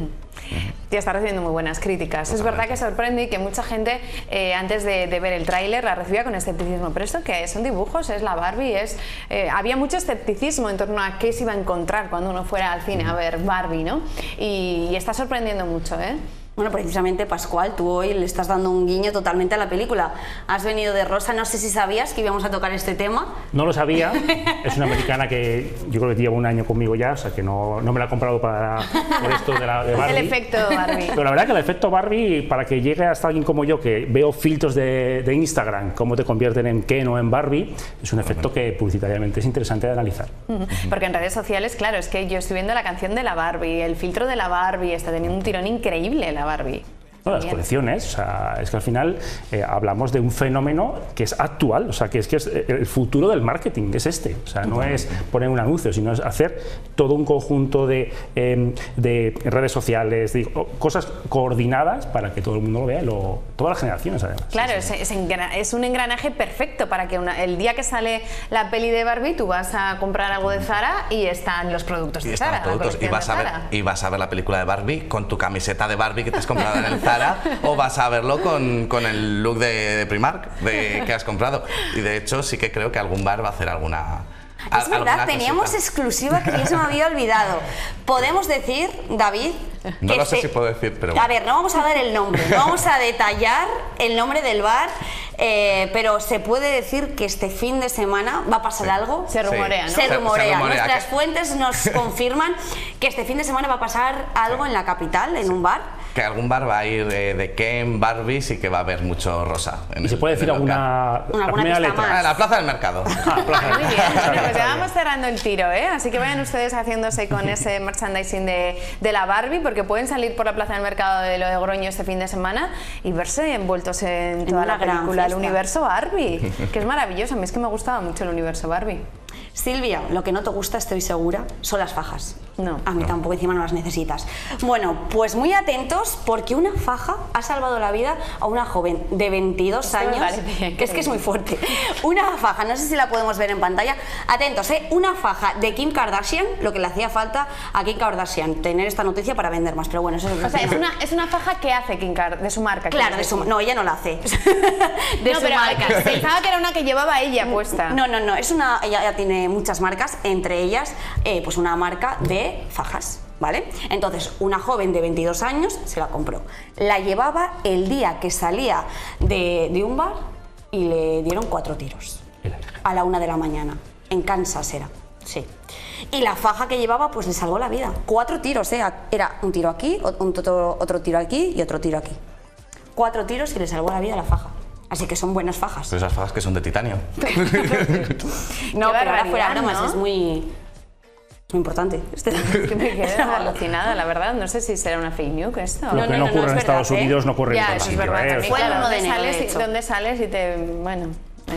Ya está recibiendo muy buenas críticas. Es verdad que sorprende y que mucha gente antes de ver el tráiler la recibía con escepticismo. ¿Pero esto qué es? ¿Son dibujos? ¿Es la Barbie? Había mucho escepticismo en torno a qué se iba a encontrar cuando uno fuera al cine a ver Barbie, ¿no? Y está sorprendiendo mucho, ¿eh? Bueno, precisamente, Pascual, tú hoy le estás dando un guiño totalmente a la película. Has venido de rosa, no sé si sabías que íbamos a tocar este tema. No lo sabía, es una americana que yo creo que lleva un año conmigo ya, o sea que no me la he comprado por esto de Barbie. El efecto Barbie. Pero la verdad que el efecto Barbie, para que llegue hasta alguien como yo, que veo filtros de Instagram, cómo te convierten en Ken o en Barbie, es un efecto que publicitariamente es interesante de analizar. Porque en redes sociales, claro, es que yo estoy viendo la canción de la Barbie, el filtro de la Barbie, está teniendo un tirón increíble la Barbie. No, las colecciones, o sea, es que al final hablamos de un fenómeno que es actual, o sea, que es el futuro del marketing, es este, o sea, no es poner un anuncio, sino es hacer todo un conjunto de redes sociales, de cosas coordinadas para que todo el mundo lo vea, todas las generaciones además. Claro, es un engranaje perfecto para que el día que sale la peli de Barbie tú vas a comprar algo de Zara y están los productos de Zara. Y vas a ver la película de Barbie con tu camiseta de Barbie que te has comprado en el Zara. O vas a verlo con el look de Primark que has comprado. Y de hecho sí que creo que algún bar va a hacer alguna... Es verdad, teníamos exclusiva que ya se me había olvidado. ¿Podemos decir, David? No lo sé si puedo decir, pero... A ver, no vamos a dar el nombre, no vamos a detallar el nombre del bar, pero se puede decir que este fin de semana va a pasar algo. Se rumorea, ¿no? Se rumorea. Nuestras fuentes nos confirman que este fin de semana va a pasar algo en la capital, en un bar. que algún bar va a ir de Ken, Barbies y que va a haber mucho rosa. ¿Y se puede decir alguna primera letra? La plaza del mercado. Muy bien, bueno, pues ya vamos cerrando el tiro, ¿eh? Así que vayan ustedes haciéndose con ese merchandising de la Barbie, porque pueden salir por la plaza del mercado de Logroño este fin de semana y verse envueltos en toda la película, el universo Barbie, que es maravilloso. A mí es que me gustaba mucho el universo Barbie. Silvia, lo que no te gusta, estoy segura, son las fajas. No. A mí tampoco, encima no las necesitas. Bueno, pues muy atentos, porque una faja ha salvado la vida a una joven de 22 años, que es muy fuerte. Una faja, no sé si la podemos ver en pantalla. Atentos, una faja de Kim Kardashian, lo que le hacía falta a Kim Kardashian, tener esta noticia para vender más, pero bueno, eso es... O sea, es una faja que hace Kim Kardashian, de su marca. Claro, no, ella no la hace. De su marca. Pensaba que era una que llevaba ella puesta. No, es una... Ella tiene muchas marcas, entre ellas pues una marca de fajas, ¿vale? Entonces una joven de 22 años se la compró, la llevaba el día que salía de un bar y le dieron 4 tiros a la 1 de la mañana, en Kansas era, sí. Y la faja que llevaba pues le salvó la vida, 4 tiros, era un tiro aquí, otro tiro aquí y otro tiro aquí, 4 tiros y le salvó la vida a la faja. Así que son buenas fajas. Pero esas fajas que son de titanio. No, pero ahora fuera bromas, ¿no? Es muy importante. Es que me quedé alucinada, la verdad. No sé si será una fake news esto. Lo que no ocurre en Estados Unidos no ocurre en otro sitio. Fue el 1 de enero. ¿Dónde sales y te...? Bueno...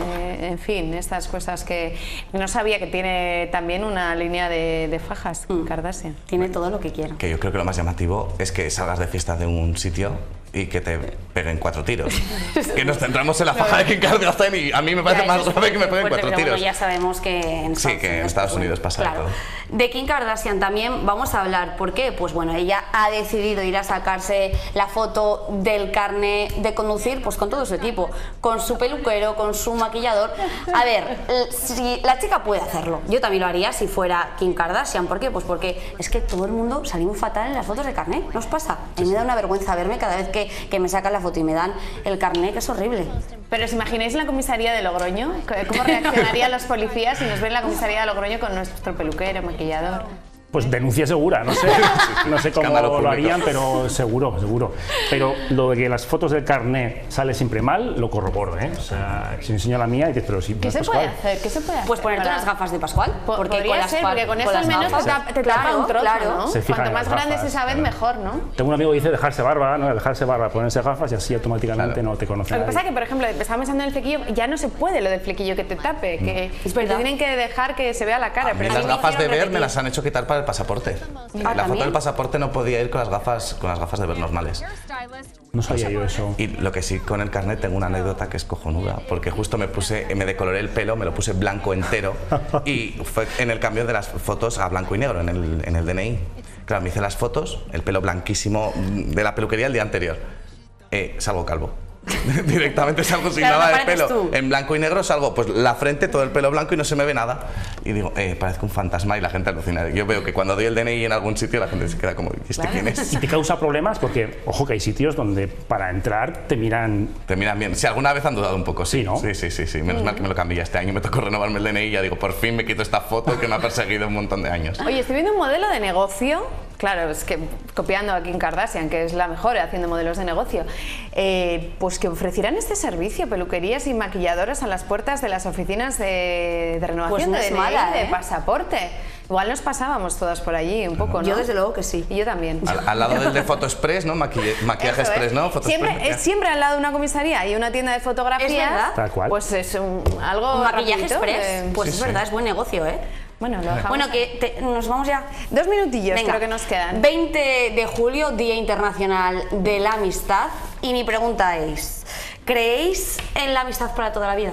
en fin, estas cosas que no sabía que tiene también una línea de fajas, Kardashian. Tiene todo lo que quiera. Que yo creo que lo más llamativo es que salgas de fiesta de un sitio y que te peguen 4 tiros. Que nos centramos en la faja de Kim Kardashian y a mí me parece más grave que me peguen 4 tiros. Bueno, ya sabemos que en Estados Unidos pasa claro. todo. De Kim Kardashian también vamos a hablar. ¿Por qué? Pues bueno, ella ha decidido ir a sacarse la foto del carnet de conducir, pues con todo su equipo, con su peluquero, con su maquillador. A ver, si la chica puede hacerlo, yo también lo haría si fuera Kim Kardashian. ¿Por qué? Pues porque es que todo el mundo salimos fatal en las fotos de carnet. ¿No os pasa? A mí me da una vergüenza verme cada vez que me sacan la foto y me dan el carnet, que es horrible. Pero ¿os imagináis la comisaría de Logroño? ¿Cómo reaccionarían los policías si nos ven en la comisaría de Logroño con nuestro peluquero, maquillador? Pues denuncia segura, no sé cómo lo harían, pero seguro. Pero lo de que las fotos del carnet sale siempre mal, lo corroboro, ¿eh? O sea, si enseño la mía y dices, pero sí. ¿Qué se puede hacer? Pues ponerte unas gafas de Pascual. Porque con eso al menos te tapa un trozo, ¿no? Cuanto más grande es esa vez, mejor, ¿no? Tengo un amigo que dice dejarse barba, ponerse gafas y así automáticamente no te conoce. Lo que pasa es que, por ejemplo, estaba pensando en el flequillo, ya no se puede lo del flequillo que te tape, que tienen que dejar que se vea la cara. Pero las gafas de ver me las han hecho quitar para el pasaporte. La foto del pasaporte no podía ir con las gafas de ver normales. No sabía yo eso. Y lo que sí, con el carnet tengo una anécdota que es cojonuda, porque justo me decoloré el pelo, me lo puse blanco entero y fue en el cambio de las fotos a blanco y negro en el DNI. Claro, me hice las fotos, el pelo blanquísimo de la peluquería el día anterior. Salgo calvo. Directamente salgo sin nada de pelo, en blanco y negro salgo, pues la frente, todo el pelo blanco y no se me ve nada. Y digo, parezco un fantasma y la gente alucina. Yo veo que cuando doy el DNI en algún sitio la gente se queda como, ¿este quién es? Y te causa problemas porque, ojo, que hay sitios donde para entrar te miran... Te miran bien. Sí, alguna vez han dudado un poco, sí, ¿no? Sí. Menos mal que me lo cambié ya este año, me tocó renovarme el DNI y ya digo, por fin me quito esta foto que me ha perseguido un montón de años. Oye, estoy viendo un modelo de negocio. Claro, es que copiando a Kim Kardashian, que es la mejor haciendo modelos de negocio, pues que ofrecieran este servicio, peluquerías y maquilladoras a las puertas de las oficinas de renovación pues de DNI, de pasaporte. Igual nos pasábamos todas por allí un poco, ¿no? Yo desde luego que sí. Y yo también. Al lado del de Foto Express, ¿no? Maquillaje Express, ¿no? Siempre al lado de una comisaría y una tienda de fotografía. Tal cual. Pues es algo un maquillaje express, pues es verdad, es buen negocio, ¿eh? Bueno, lo dejamos. Bueno, nos vamos ya. 2 minutillos, creo que nos quedan. 20 de julio, Día Internacional de la Amistad. Y mi pregunta es, ¿creéis en la amistad para toda la vida?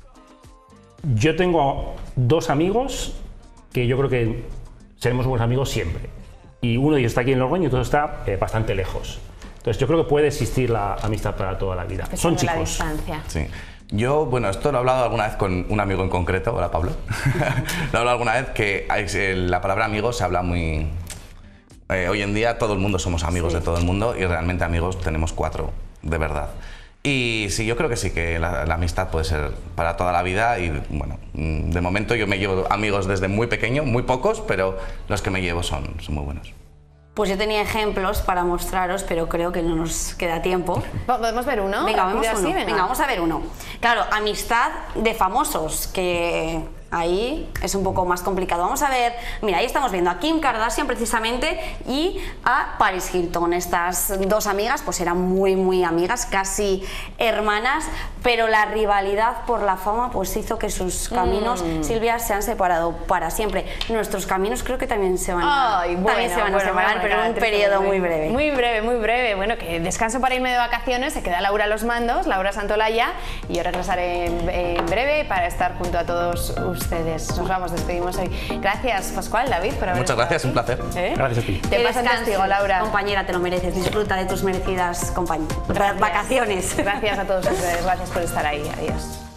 Yo tengo 2 amigos que yo creo que seremos buenos amigos siempre. Y uno de ellos está aquí en Logroño y otro está bastante lejos. Entonces yo creo que puede existir la amistad para toda la vida. Son chicos. La distancia. Sí. Yo, bueno, esto lo he hablado alguna vez con un amigo en concreto, hola Pablo, lo he hablado alguna vez que la palabra amigo se habla muy... hoy en día todo el mundo somos amigos de todo el mundo y realmente amigos tenemos 4, de verdad. Y sí, yo creo que sí, que la amistad puede ser para toda la vida y bueno, de momento yo me llevo amigos desde muy pequeño, muy pocos, pero los que me llevo son muy buenos. Pues yo tenía ejemplos para mostraros, pero creo que no nos queda tiempo. ¿Podemos ver uno? Venga, vemos Así, uno. Venga, vamos a ver uno. Claro, amistad de famosos, que ahí es un poco más complicado. Vamos a ver, mira, ahí estamos viendo a Kim Kardashian precisamente y a Paris Hilton. Estas dos amigas pues eran muy amigas, casi hermanas, pero la rivalidad por la fama pues hizo que sus caminos, Silvia, se han separado para siempre. Nuestros caminos creo que también se van a separar, pero en un periodo muy breve. Muy breve. Bueno, que descanso para irme de vacaciones, se queda Laura a los mandos, Laura Santolaya, y yo regresaré en breve para estar junto a todos ustedes. Nos vamos, despedimos hoy. Gracias, Pascual, David, por haber Muchas gracias, un placer. Gracias a ti. Te pasan testigo, Laura. Compañera, te lo mereces. Disfruta de tus merecidas vacaciones. Gracias a todos ustedes, gracias por estar ahí. Adiós.